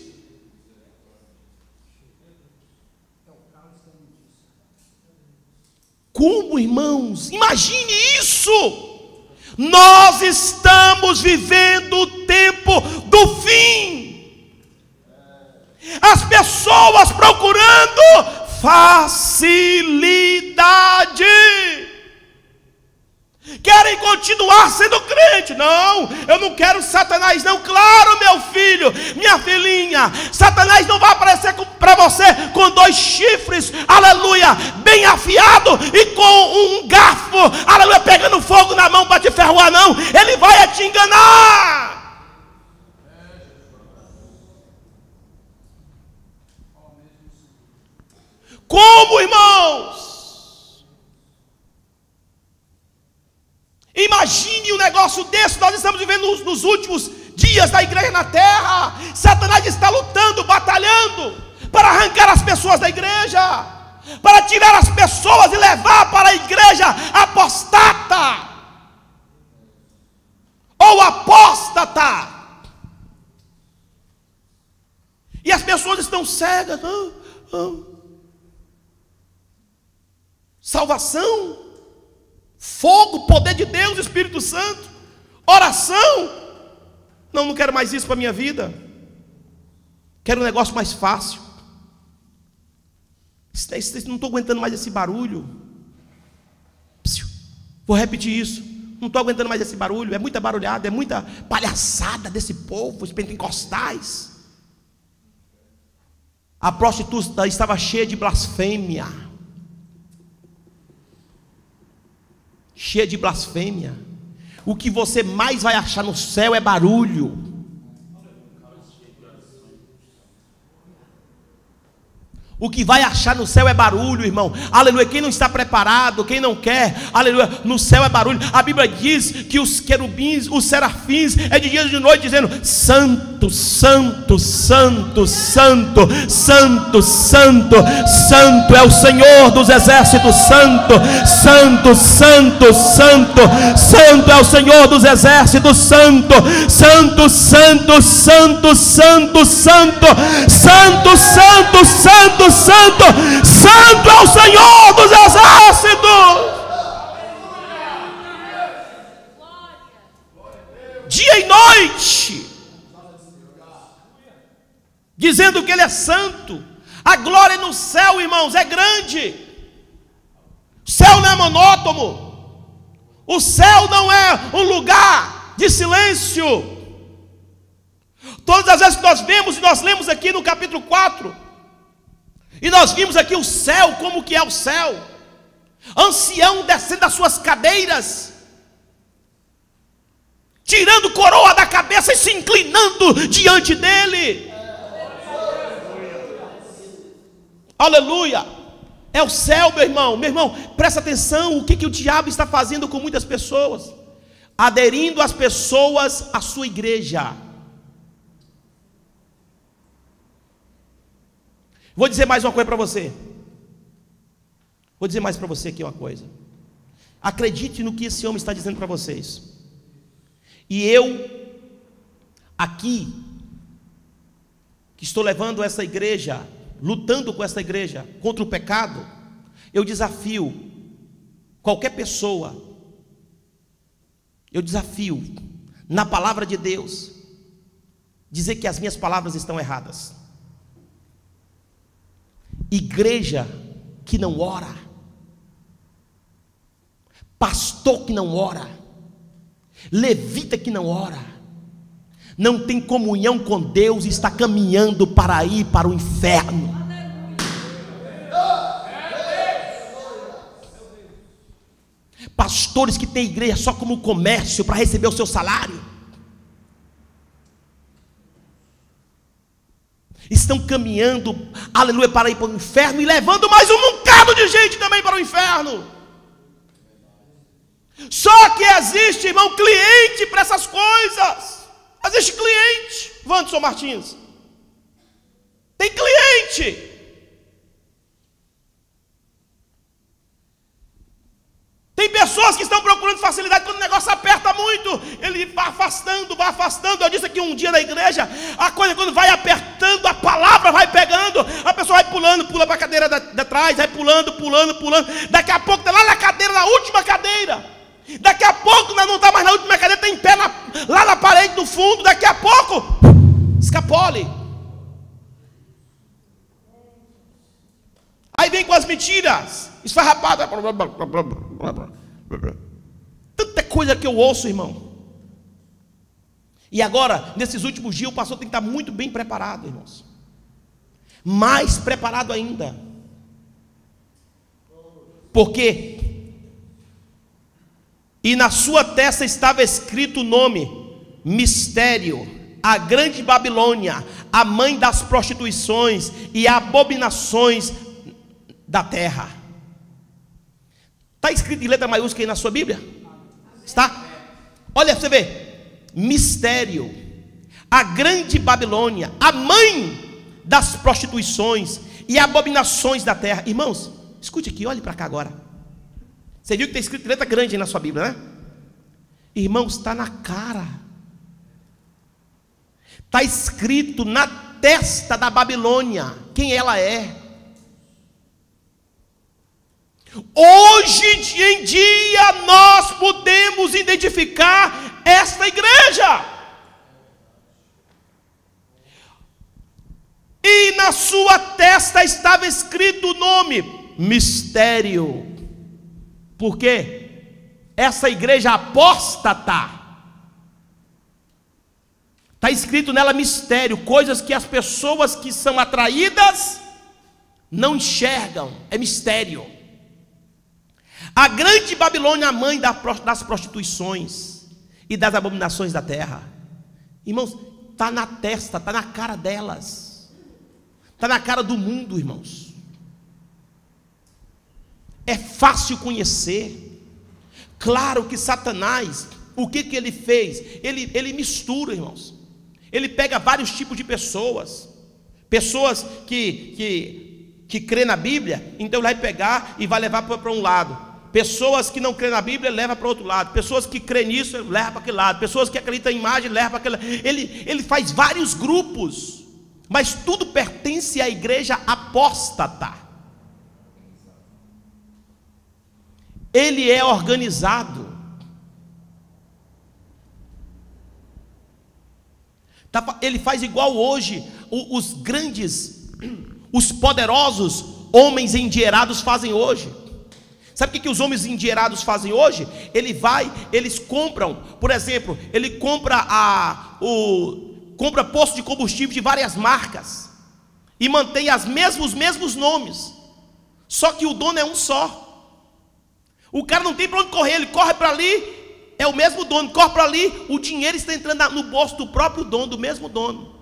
Como, irmãos? Imagine isso. Nós estamos vivendo o tempo do fim. As pessoas procurando facilidade. Querem continuar sendo crente. Não, eu não quero Satanás não. Claro, meu filho, minha filhinha, Satanás não vai aparecer para você com dois chifres, aleluia, bem afiado e com um garfo, aleluia, pegando fogo na mão para te ferroar, não. Ele vai te enganar. Como, irmãos? Imagine um negócio desse. Nós estamos vivendo nos, nos últimos dias da igreja na terra. Satanás está lutando, batalhando para arrancar as pessoas da igreja, para tirar as pessoas e levar para a igreja apostata ou apóstata. E as pessoas estão cegas. Ah, ah. Salvação, fogo, poder de Deus, Espírito Santo, oração. Não, não quero mais isso para a minha vida. Quero um negócio mais fácil. Não estou aguentando mais esse barulho. Vou repetir isso. Não estou aguentando mais esse barulho. É muita barulhada, é muita palhaçada desse povo, os pentecostais. A prostituta estava cheia de blasfêmia. Cheia de blasfêmia. O que você mais vai achar no céu é barulho. O que vai achar no céu é barulho, irmão. Aleluia. Quem não está preparado, quem não quer, aleluia, no céu é barulho. A Bíblia diz que os querubins, os serafins, é de dia e de noite dizendo: Santo, Santo, Santo, Santo, Santo, Santo, Santo é o Senhor dos exércitos. Santo, Santo, Santo, Santo, Santo é o Senhor dos exércitos. Santo, Santo, Santo, Santo, Santo, Santo, Santo, Santo, Santo, Santo, Santo é o Senhor dos exércitos. Dia e noite, dizendo que Ele é santo. A glória no céu, irmãos, é grande. O céu não é monótono. O céu não é um lugar de silêncio. Todas as vezes que nós vemos, e nós lemos aqui no capítulo quatro, e nós vimos aqui o céu, como que é o céu. Ancião descendo das suas cadeiras, tirando coroa da cabeça e se inclinando diante dele. Aleluia. É o céu, meu irmão. Meu irmão, presta atenção. O que, que o diabo está fazendo com muitas pessoas? Aderindo as pessoas à sua igreja. Vou dizer mais uma coisa para você. Vou dizer mais para você aqui uma coisa. Acredite no que esse homem está dizendo para vocês. E eu, aqui, que estou levando essa igreja, lutando com essa igreja contra o pecado, eu desafio qualquer pessoa, eu desafio, na palavra de Deus, dizer que as minhas palavras estão erradas. Igreja que não ora, pastor que não ora, levita que não ora, não tem comunhão com Deus e está caminhando para ir para o inferno. Pastores que têm igreja só como comércio para receber o seu salário, estão caminhando, aleluia, para ir para o inferno e levando mais um bocado de gente também para o inferno. Só que existe, irmão, cliente para essas coisas. Existe cliente, Wanderson Martins. Tem cliente. Tem pessoas que estão procurando facilidade quando o negócio aperta muito. Ele ele vai afastando, vai afastando. Eu disse aqui um dia na igreja, a coisa quando vai apertando, a palavra vai pegando, a pessoa vai pulando, pula para a cadeira da, da trás, vai pulando, pulando, pulando. Daqui a pouco está lá na cadeira, na última cadeira. Daqui a pouco não está mais na última cadeira, está em pé na, lá na parede do fundo. Daqui a pouco, escapole. Aí vem com as mentiras, esfarrapada. Tanta coisa que eu ouço, irmão. E agora, nesses últimos dias, o pastor tem que estar muito bem preparado, irmãos. Mais preparado ainda. Porque e na sua testa estava escrito o nome: Mistério, a grande Babilônia, a mãe das prostituições e abominações da terra. Está escrito em letra maiúscula aí na sua Bíblia? Está? Olha, você vê. Mistério, a grande Babilônia, a mãe das prostituições e abominações da terra. Irmãos, escute aqui, olhe para cá agora. Você viu que está escrito em letra grande aí na sua Bíblia, né? Irmãos, está na cara. Está escrito na testa da Babilônia quem ela é. Hoje em dia nós podemos identificar esta igreja. E na sua testa estava escrito o nome: Mistério. Por quê? Essa igreja apóstata, está escrito nela mistério, coisas que as pessoas que são atraídas não enxergam, é mistério. A grande Babilônia, a mãe das prostituições e das abominações da terra. Irmãos, está na testa, está na cara delas, está na cara do mundo, irmãos. É fácil conhecer. Claro que Satanás, o que, que ele fez? Ele, ele mistura, irmãos. Ele pega vários tipos de pessoas. Pessoas que, que, que crê na Bíblia, então ele vai pegar e vai levar para um lado. Pessoas que não crêem na Bíblia, leva para outro lado. Pessoas que crêem nisso, leva para aquele lado. Pessoas que acreditam em imagem, leva para aquele lado. Ele, ele faz vários grupos, mas tudo pertence à igreja apóstata. Ele é organizado. Ele faz igual hoje os grandes, os poderosos homens endinheirados fazem hoje. Sabe o que, que os homens endinheirados fazem hoje? Ele vai, eles compram, por exemplo, ele compra a, o, compra posto de combustível de várias marcas e mantém as mesmos, os mesmos nomes, só que o dono é um só. O cara não tem para onde correr, ele corre para ali, é o mesmo dono, corre para ali, o dinheiro está entrando no bolso do próprio dono, do mesmo dono.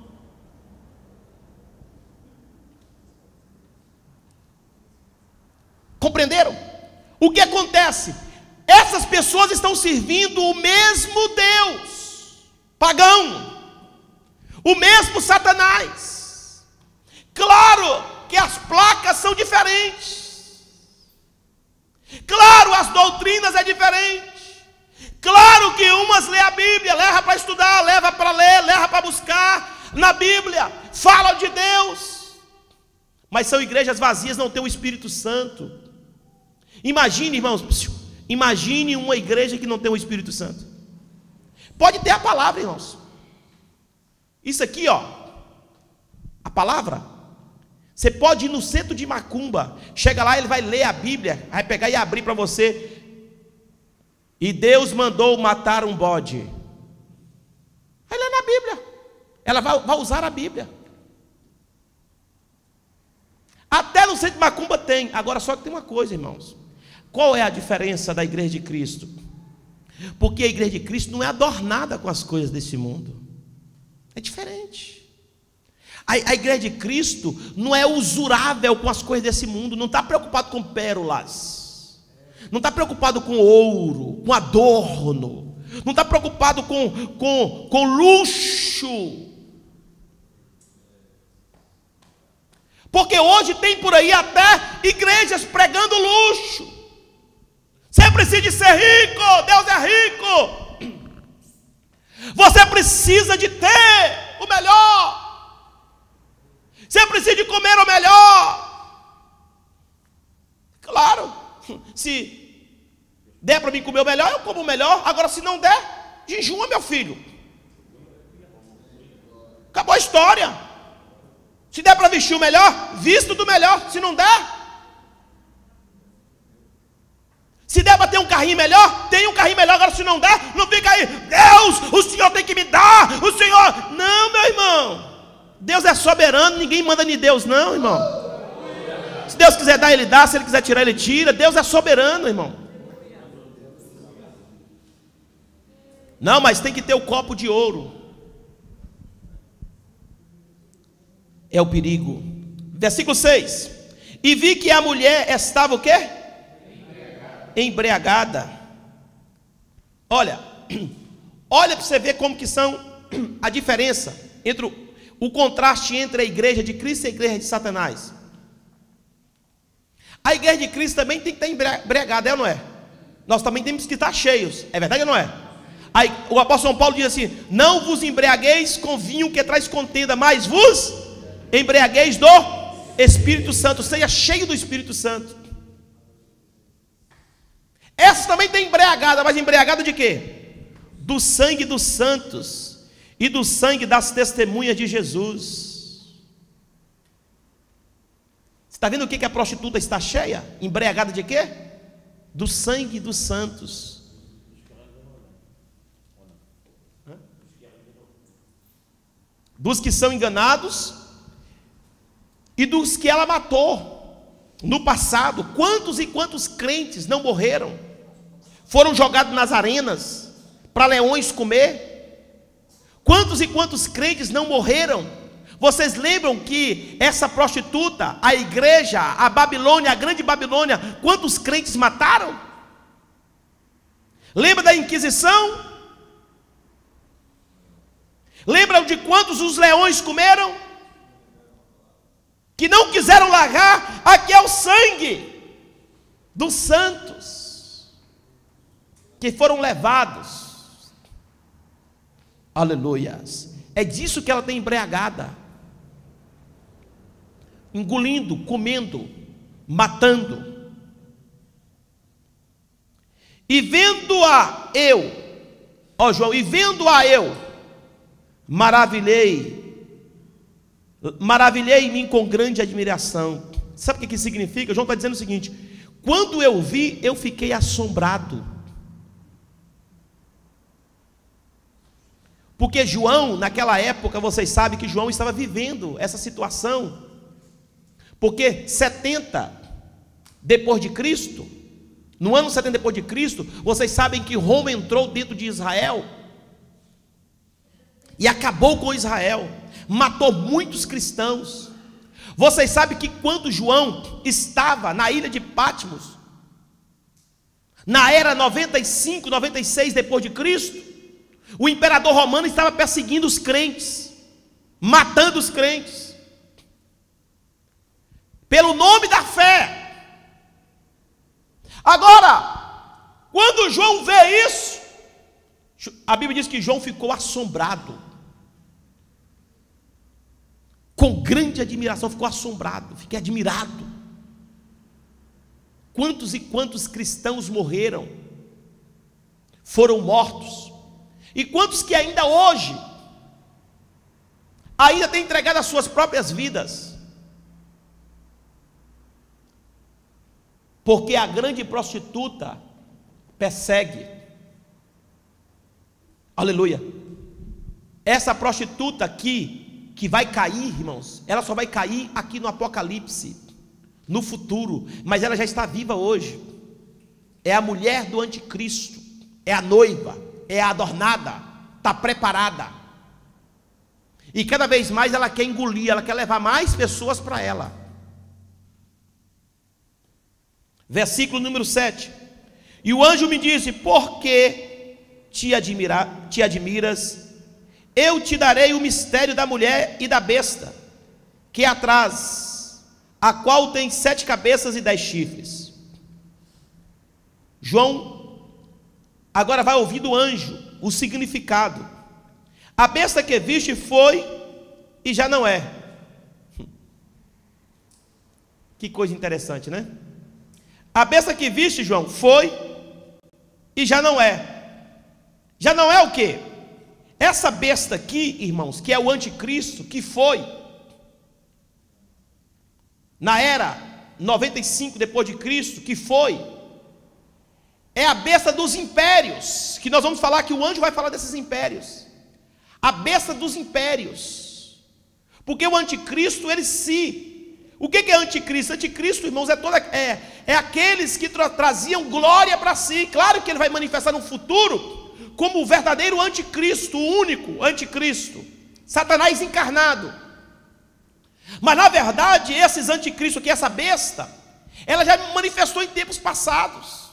Compreenderam? O que acontece? Essas pessoas estão servindo o mesmo Deus pagão, o mesmo Satanás. Claro que as placas são diferentes, claro, as doutrinas é diferente, claro que umas lê a Bíblia, leva para estudar, leva para ler, leva para buscar na Bíblia, falam de Deus, mas são igrejas vazias, não têm o Espírito Santo. Imagine, irmãos, imagine uma igreja que não tem o Espírito Santo. Pode ter a palavra, irmãos. Isso aqui, ó, a palavra. Você pode ir no centro de Macumba, chega lá, ele vai ler a Bíblia, vai pegar e abrir para você. E Deus mandou matar um bode. Vai ler na Bíblia. Ela vai, vai usar a Bíblia. Até no centro de Macumba tem. Agora só que tem uma coisa, irmãos. Qual é a diferença da igreja de Cristo? Porque a igreja de Cristo não é adornada com as coisas desse mundo. É diferente. A, a igreja de Cristo não é usurável com as coisas desse mundo. Não está preocupado com pérolas. Não está preocupado com ouro, com adorno. Não está preocupado com, com, com luxo. Porque hoje tem por aí até igrejas pregando luxo. Você precisa de ser rico, Deus é rico. Você precisa de ter o melhor. Você precisa de comer o melhor. Claro, se der para mim comer o melhor, eu como o melhor. Agora, se não der, jejuma, meu filho. Acabou a história. Se der para vestir o melhor, visto do melhor. Se não der, se der para ter um carrinho melhor, tem um carrinho melhor. Agora, se não der, não fica aí, Deus, o Senhor tem que me dar, o Senhor. Não, meu irmão, Deus é soberano, ninguém manda em Deus, não, irmão. Se Deus quiser dar, Ele dá, se Ele quiser tirar, Ele tira. Deus é soberano, irmão. Não, mas tem que ter o copo de ouro. É o perigo. Versículo seis. E vi que a mulher estava o quê? Embriagada. Embriagada. Olha, olha para você ver como que são a diferença entre o, o contraste entre a igreja de Cristo e a igreja de Satanás. A igreja de Cristo também tem que estar embriagada, é ou não é? Nós também temos que estar cheios, é verdade ou não é? Aí, o apóstolo Paulo diz assim: não vos embriagueis com vinho que traz contenda, mas vos embriagueis do Espírito Santo. Seja cheio do Espírito Santo. Essa também tem embriagada, mas embriagada de quê? Do sangue dos santos e do sangue das testemunhas de Jesus. Você está vendo o que, que a prostituta está cheia? Embriagada de quê? Do sangue dos santos. Dos que são enganados e dos que ela matou no passado. Quantos e quantos crentes não morreram? Foram jogados nas arenas para leões comer. Quantos e quantos crentes não morreram? Vocês lembram que essa prostituta, a igreja, a Babilônia, a grande Babilônia, quantos crentes mataram? Lembra da Inquisição? Lembram de quantos os leões comeram? Que não quiseram largar. Aqui é o sangue dos santos que foram levados. Aleluias. É disso que ela tem embriagada, engolindo, comendo, matando. E vendo-a eu, ó João, e vendo-a eu, maravilhei, maravilhei-me com grande admiração. Sabe o que isso significa? João está dizendo o seguinte: quando eu vi, eu fiquei assombrado. Porque João, naquela época, vocês sabem que João estava vivendo essa situação. Porque setenta depois de Cristo, no ano setenta depois de Cristo, vocês sabem que Roma entrou dentro de Israel e acabou com Israel, matou muitos cristãos. Vocês sabem que quando João estava na ilha de Patmos, na era noventa e cinco, noventa e seis depois de Cristo, o imperador romano estava perseguindo os crentes, matando os crentes, pelo nome da fé. Agora, quando João vê isso, a Bíblia diz que João ficou assombrado, com grande admiração, ficou assombrado, fiquei admirado. Quantos e quantos cristãos morreram, foram mortos, e quantos que ainda hoje, ainda têm entregado as suas próprias vidas, porque a grande prostituta persegue. Aleluia. Essa prostituta aqui, que vai cair, irmãos, ela só vai cair aqui no Apocalipse, no futuro, mas ela já está viva hoje. É a mulher do anticristo, é a noiva, é a adornada, está preparada, e cada vez mais ela quer engolir, ela quer levar mais pessoas para ela. Versículo número sete. E o anjo me disse: por que te, admira, te admiras? Eu te darei o mistério da mulher e da besta, que é atrás, a qual tem sete cabeças e dez chifres. João agora vai ouvir do anjo o significado. a besta que viste foi e já não é. Que coisa interessante, né? A besta que viste, João, foi e já não é. Já não é o quê? Essa besta aqui, irmãos, que é o anticristo, que foi na era noventa e cinco depois de Cristo, que foi, é a besta dos impérios, que nós vamos falar, que o anjo vai falar desses impérios. A besta dos impérios. Porque o anticristo, ele se... O que é anticristo? Anticristo, irmãos, é, toda, é, é aqueles que tra traziam glória para si. Claro que ele vai manifestar no futuro como o verdadeiro anticristo, o único anticristo, Satanás encarnado. Mas na verdade, esses anticristos aqui, essa besta, ela já manifestou em tempos passados.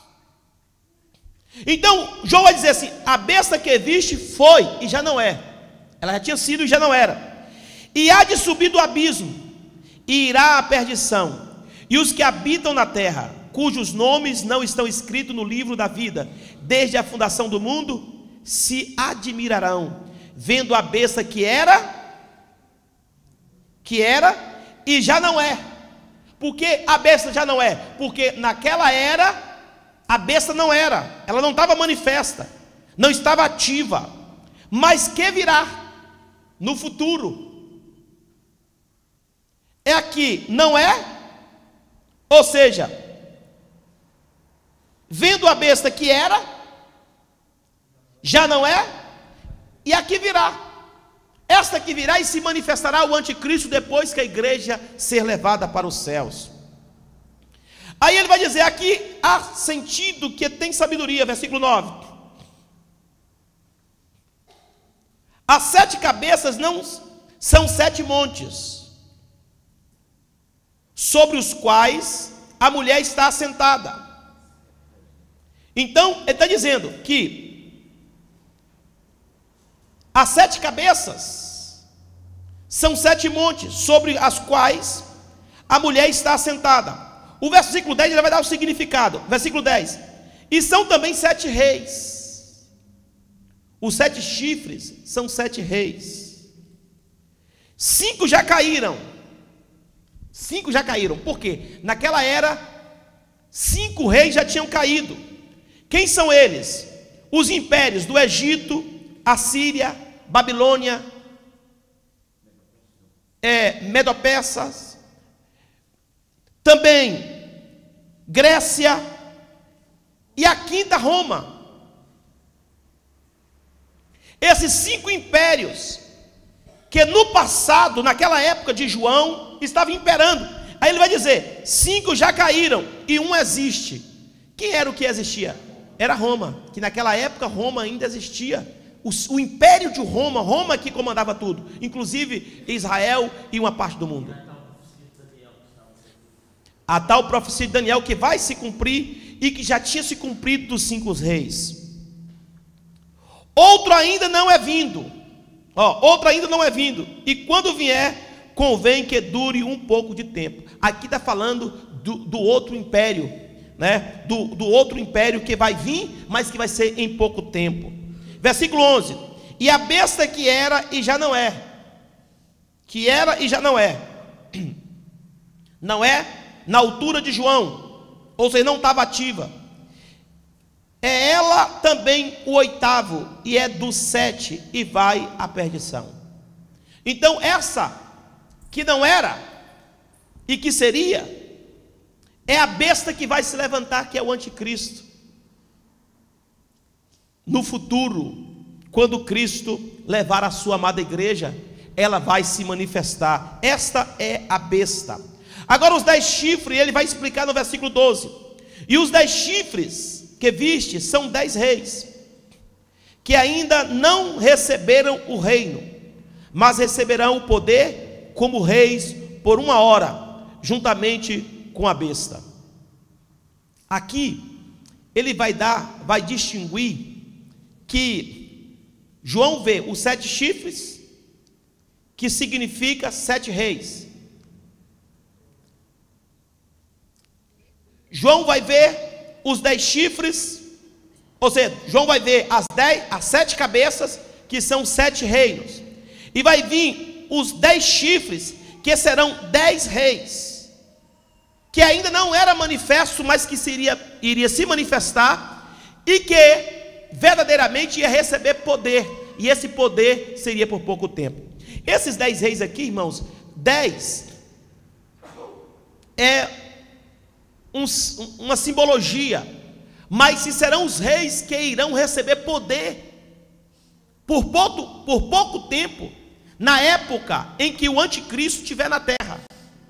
Então, João vai dizer assim: a besta que viste foi e já não é. Ela já tinha sido e já não era. E há de subir do abismo, e irá à perdição, e os que habitam na terra, cujos nomes não estão escritos no livro da vida, desde a fundação do mundo, se admirarão, vendo a besta que era, que era, e já não é. Por que a besta já não é? Porque naquela era, a besta não era, ela não estava manifesta, não estava ativa, mas que virá no futuro. É aqui, não é? Ou seja, vendo a besta que era, já não é, e aqui virá. Esta que virá e se manifestará o anticristo depois que a igreja ser levada para os céus. Aí ele vai dizer aqui, há sentido que tem sabedoria, versículo nove. As sete cabeças não são sete montes, sobre os quais a mulher está assentada. Então, ele está dizendo que as sete cabeças são sete montes, sobre as quais a mulher está assentada. O versículo dez ele vai dar o significado. Versículo dez. E são também sete reis. Os sete chifres são sete reis. Cinco já caíram. Cinco já caíram, por quê? Naquela era, cinco reis já tinham caído. Quem são eles? Os impérios do Egito, Assíria, Babilônia, é, Medo-Persas, também Grécia e a quinta Roma. Esses cinco impérios, que no passado, naquela época de João, estava imperando. Aí ele vai dizer, cinco já caíram e um existe. Quem era o que existia? Era Roma, que naquela época Roma ainda existia. O, o império de Roma, Roma que comandava tudo, inclusive Israel e uma parte do mundo. A tal profecia de Daniel que vai se cumprir e que já tinha se cumprido dos cinco reis. Outro ainda não é vindo. Ó, outro ainda não é vindo, e quando vier, convém que dure um pouco de tempo. Aqui está falando do, do outro império, né? Do, do outro império que vai vir, mas que vai ser em pouco tempo. Versículo onze. E a besta que era e já não é, que era e já não é, não é na altura de João, ou seja, não estava ativa. É ela também o oitavo, e é do sete, e vai à perdição. Então essa, que não era, e que seria, é a besta que vai se levantar, que é o anticristo. No futuro, quando Cristo levar a sua amada igreja, ela vai se manifestar. Esta é a besta. Agora os dez chifres, ele vai explicar no versículo doze. E os dez chifres que viste são dez reis, que ainda não receberam o reino, mas receberão o poder como reis por uma hora, juntamente com a besta. Aqui ele vai dar, vai distinguir que João vê os sete chifres, que significa sete reis. João vai ver os dez chifres, ou seja, João vai ver as, dez, as sete cabeças, que são sete reinos, e vai vir os dez chifres, que serão dez reis, que ainda não era manifesto, mas que seria, iria se manifestar, e que verdadeiramente ia receber poder, e esse poder seria por pouco tempo. Esses dez reis aqui, irmãos, dez é um, uma simbologia, mas se serão os reis que irão receber poder por pouco, por pouco tempo, na época em que o anticristo estiver na terra.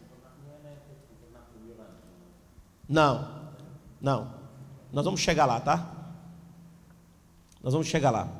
Não, não, nós vamos chegar lá, tá? Nós vamos chegar lá.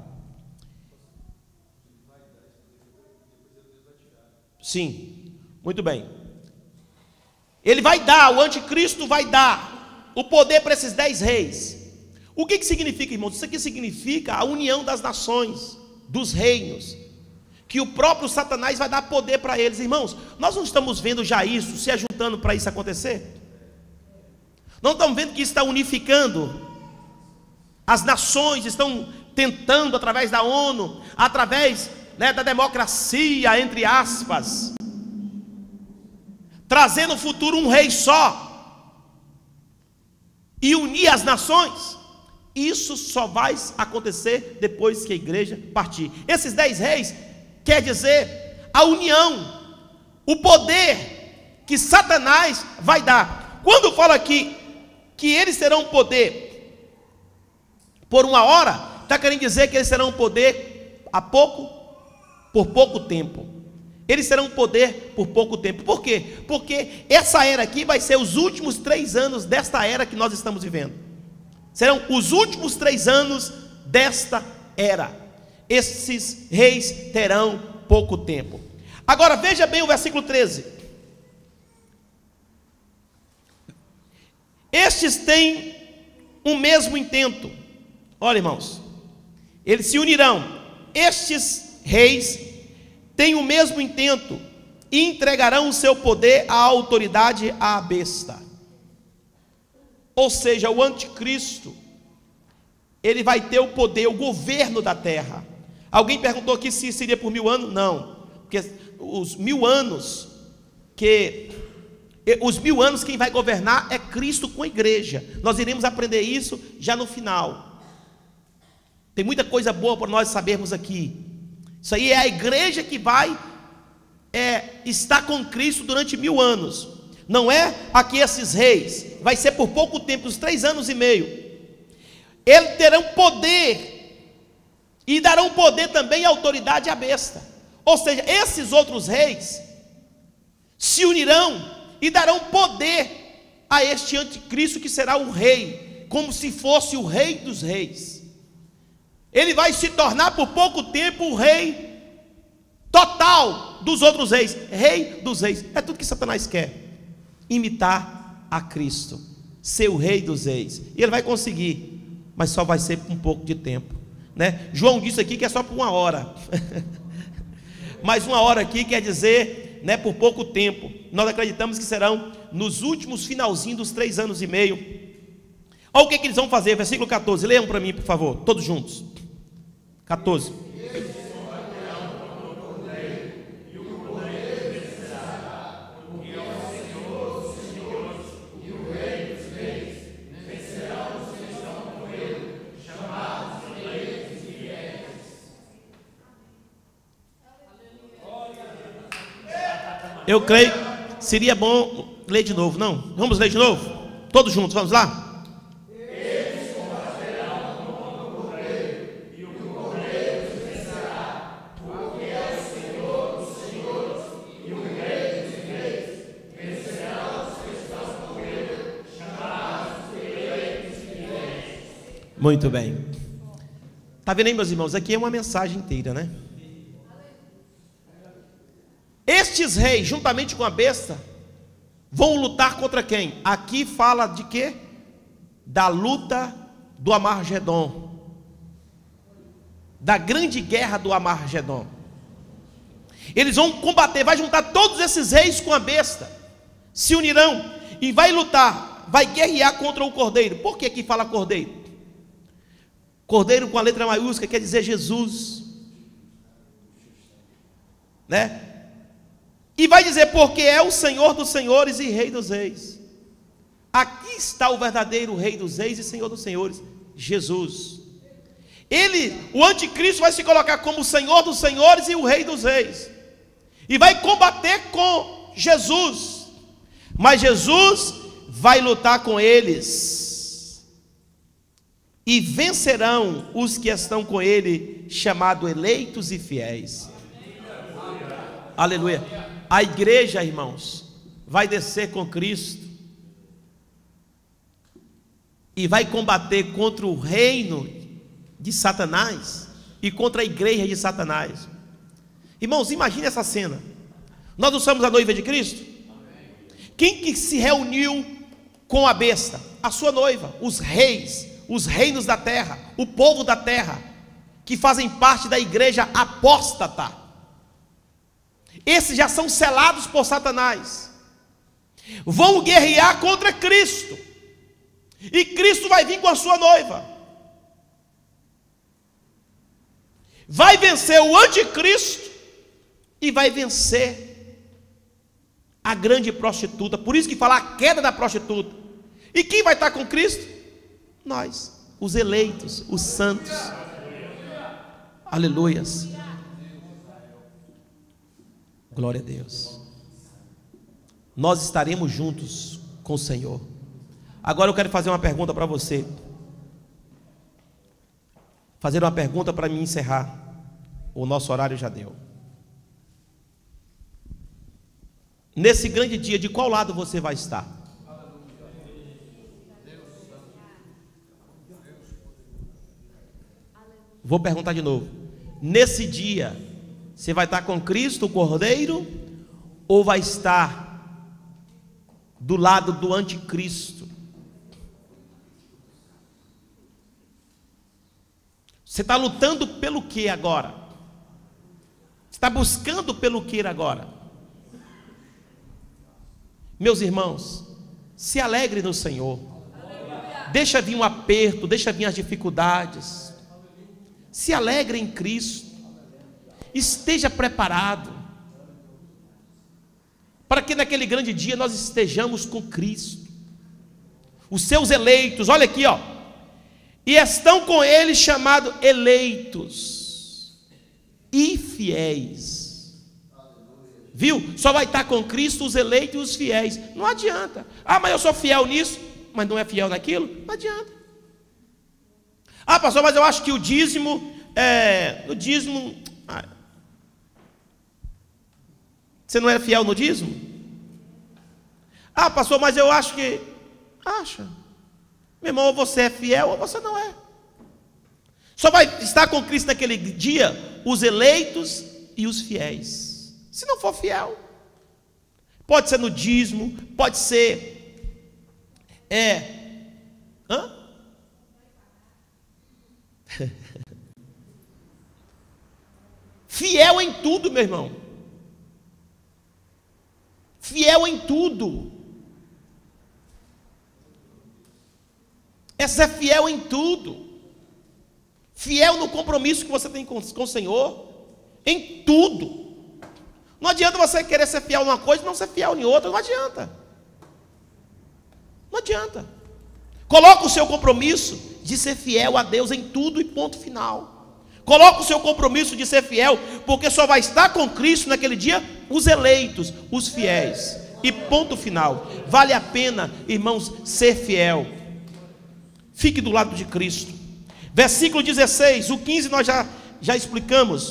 Sim, muito bem. Ele vai dar, o anticristo vai dar o poder para esses dez reis. O que que significa, irmãos? Isso aqui significa a união das nações, dos reinos, que o próprio Satanás vai dar poder para eles. Irmãos, nós não estamos vendo já isso se ajuntando para isso acontecer? Não estamos vendo que isso está unificando? As nações estão tentando, através da ONU, através, né, da democracia, entre aspas, trazer no futuro um rei só e unir as nações. Isso só vai acontecer depois que a igreja partir. Esses dez reis quer dizer a união, o poder que Satanás vai dar. Quando fala aqui que eles terão poder por uma hora, está querendo dizer que eles terão poder a pouco, por pouco tempo. Eles terão poder por pouco tempo. Por quê? Porque essa era aqui vai ser os últimos três anos desta era que nós estamos vivendo. Serão os últimos três anos desta era. Esses reis terão pouco tempo. Agora veja bem o versículo treze. Estes têm o mesmo intento. Olha, irmãos, eles se unirão. Estes reis têm o mesmo intento e entregarão o seu poder, a autoridade à besta. Ou seja, o anticristo, ele vai ter o poder, o governo da terra. Alguém perguntou aqui se seria por mil anos? Não, porque os mil anos que os mil anos quem vai governar é Cristo com a igreja. Nós iremos aprender isso já no final. Tem muita coisa boa para nós sabermos aqui. Isso aí é a igreja que vai é, estar com Cristo durante mil anos. Não é aqui esses reis. Vai ser por pouco tempo, uns três anos e meio. Eles terão poder e darão poder também e autoridade à besta. Ou seja, esses outros reis se unirão e darão poder a este anticristo que será o rei, como se fosse o rei dos reis. Ele vai se tornar por pouco tempo o rei total dos outros reis, rei dos reis. É tudo que Satanás quer, imitar a Cristo, ser o rei dos reis. E ele vai conseguir, mas só vai ser por um pouco de tempo, né? João disse aqui que é só por uma hora. Mas uma hora aqui quer dizer, né, por pouco tempo. Nós acreditamos que serão nos últimos finalzinhos dos três anos e meio. Olha o que, que eles vão fazer, versículo catorze, leiam para mim, por favor, todos juntos. catorze. Eu creio, seria bom ler de novo, não? Vamos ler de novo? Todos juntos, vamos lá? Eles combaterão contra o cordeiro, e o cordeiro os vencerá, porque é o Senhor dos senhores, e o Rei dos reis, vencerá os que estão com ele, chamados eleitos e fiéis. Muito bem. Está vendo aí, meus irmãos? Aqui é uma mensagem inteira, né? Estes reis, juntamente com a besta, vão lutar contra quem? Aqui fala de quê? Da luta do Amargedon, da grande guerra do Amargedon. Eles vão combater, vai juntar todos esses reis com a besta, se unirão e vai lutar, vai guerrear contra o cordeiro. Por que aqui fala cordeiro? Cordeiro com a letra maiúscula quer dizer Jesus. né? E vai dizer, porque é o Senhor dos senhores e Rei dos reis. Aqui está o verdadeiro Rei dos reis e Senhor dos senhores, Jesus. Ele, o anticristo, vai se colocar como o Senhor dos senhores e o Rei dos reis, e vai combater com Jesus, mas Jesus vai lutar com eles, e vencerão os que estão com ele, chamados eleitos e fiéis. Aleluia. A igreja, irmãos, vai descer com Cristo e vai combater contra o reino de Satanás e contra a igreja de Satanás. Irmãos, imagine essa cena. Nós não somos a noiva de Cristo? Quem que se reuniu com a besta? A sua noiva, os reis, os reinos da terra, o povo da terra, que fazem parte da igreja apóstata. Esses já são selados por Satanás, vão guerrear contra Cristo, e Cristo vai vir com a sua noiva, vai vencer o anticristo e vai vencer a grande prostituta. Por isso que fala a queda da prostituta. E quem vai estar com Cristo? Nós, os eleitos, os santos. Aleluias. Glória a Deus. Nós estaremos juntos com o Senhor. Agora eu quero fazer uma pergunta para você. Fazer uma pergunta para me encerrar. O nosso horário já deu. Nesse grande dia, de qual lado você vai estar? Vou perguntar de novo. Nesse dia, você vai estar com Cristo, o Cordeiro, ou vai estar do lado do anticristo? Você está lutando pelo que agora? Você está buscando pelo que agora? Meus irmãos, se alegre no Senhor. Deixa vir um aperto, deixa vir as dificuldades. Se alegre em Cristo. Esteja preparado, para que naquele grande dia nós estejamos com Cristo. Os seus eleitos, olha aqui, ó. E estão com ele chamados eleitos e fiéis. Viu? Só vai estar com Cristo os eleitos e os fiéis. Não adianta. Ah, mas eu sou fiel nisso, mas não é fiel naquilo? Não adianta. Ah, pastor, mas eu acho que o dízimo é, o dízimo ah, você não é fiel no dízimo? Ah, pastor, mas eu acho que acha. Meu irmão, ou você é fiel ou você não é. Só vai estar com Cristo naquele dia os eleitos e os fiéis. Se não for fiel, pode ser no dízimo, pode ser é hã? Fiel em tudo, meu irmão. Fiel em tudo. Essa é fiel em tudo. Fiel no compromisso que você tem com, com o Senhor. Em tudo. Não adianta você querer ser fiel numa coisa e não ser fiel em outra. Não adianta. Não adianta. Coloca o seu compromisso de ser fiel a Deus em tudo e ponto final. Coloca o seu compromisso de ser fiel, porque só vai estar com Cristo naquele dia os eleitos, os fiéis. E ponto final. Vale a pena, irmãos, ser fiel. Fique do lado de Cristo. Versículo dezesseis, o quinze nós já, já explicamos.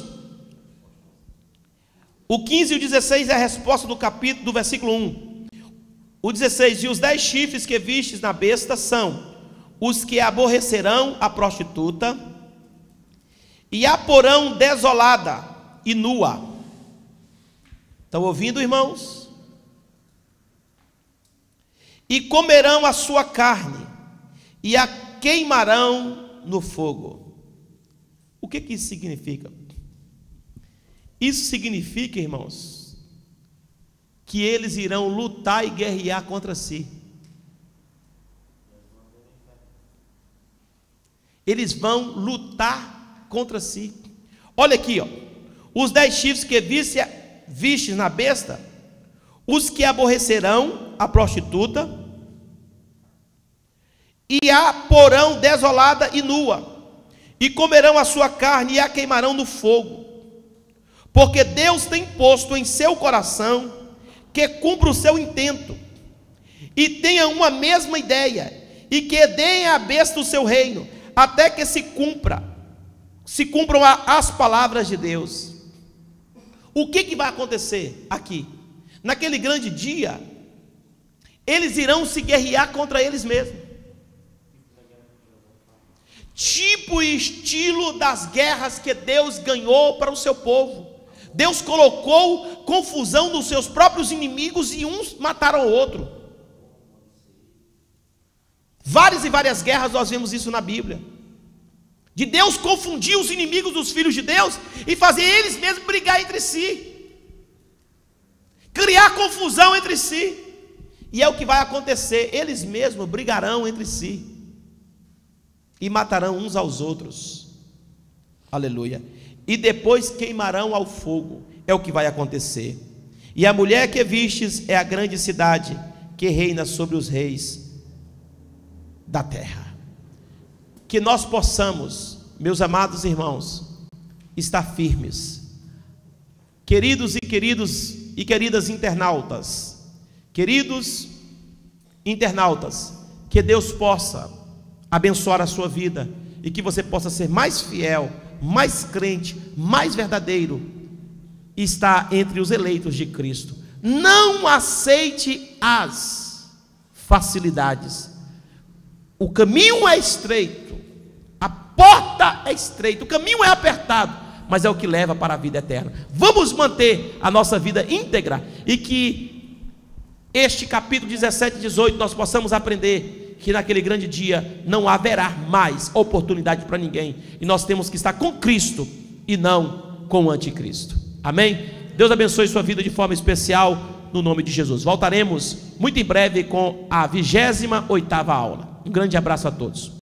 O quinze e o dezesseis é a resposta do capítulo, do versículo um. O dezesseis, e os dez chifres que vistes na besta são os que aborrecerão a prostituta e a porão desolada e nua. Estão ouvindo, irmãos? E comerão a sua carne e a queimarão no fogo. O que que isso significa? Isso significa, irmãos, que eles irão lutar e guerrear contra si. Eles vão lutar contra si. Olha aqui, ó. Os dez chifres que viste vistes na besta, os que aborrecerão a prostituta, e a porão desolada e nua, e comerão a sua carne e a queimarão no fogo, porque Deus tem posto em seu coração que cumpra o seu intento, e tenha uma mesma ideia, e que deem à besta o seu reino, até que se cumpra, se cumpram as palavras de Deus. O que, que vai acontecer aqui? Naquele grande dia, eles irão se guerrear contra eles mesmos. Tipo e estilo das guerras que Deus ganhou para o seu povo. Deus colocou confusão nos seus próprios inimigos e uns mataram o outro. Várias e várias guerras nós vemos isso na Bíblia. De Deus confundir os inimigos dos filhos de Deus e fazer eles mesmos brigar entre si. Criar confusão entre si. E é o que vai acontecer, eles mesmos brigarão entre si e matarão uns aos outros. Aleluia. E depois queimarão ao fogo. É o que vai acontecer. E a mulher que vistes é a grande cidade que reina sobre os reis da terra. Que nós possamos, meus amados irmãos, estar firmes. Queridos e queridos e queridas internautas, queridos internautas, que Deus possa abençoar a sua vida e que você possa ser mais fiel, mais crente, mais verdadeiro e estar entre os eleitos de Cristo. Não aceite as facilidades. O caminho é estreito, a porta é estreita, o caminho é apertado, mas é o que leva para a vida eterna. Vamos manter a nossa vida íntegra e que este capítulo dezessete e dezoito nós possamos aprender que naquele grande dia não haverá mais oportunidade para ninguém, e nós temos que estar com Cristo e não com o anticristo. Amém? Deus abençoe sua vida de forma especial, no nome de Jesus. Voltaremos muito em breve com a vigésima oitava aula. Um grande abraço a todos.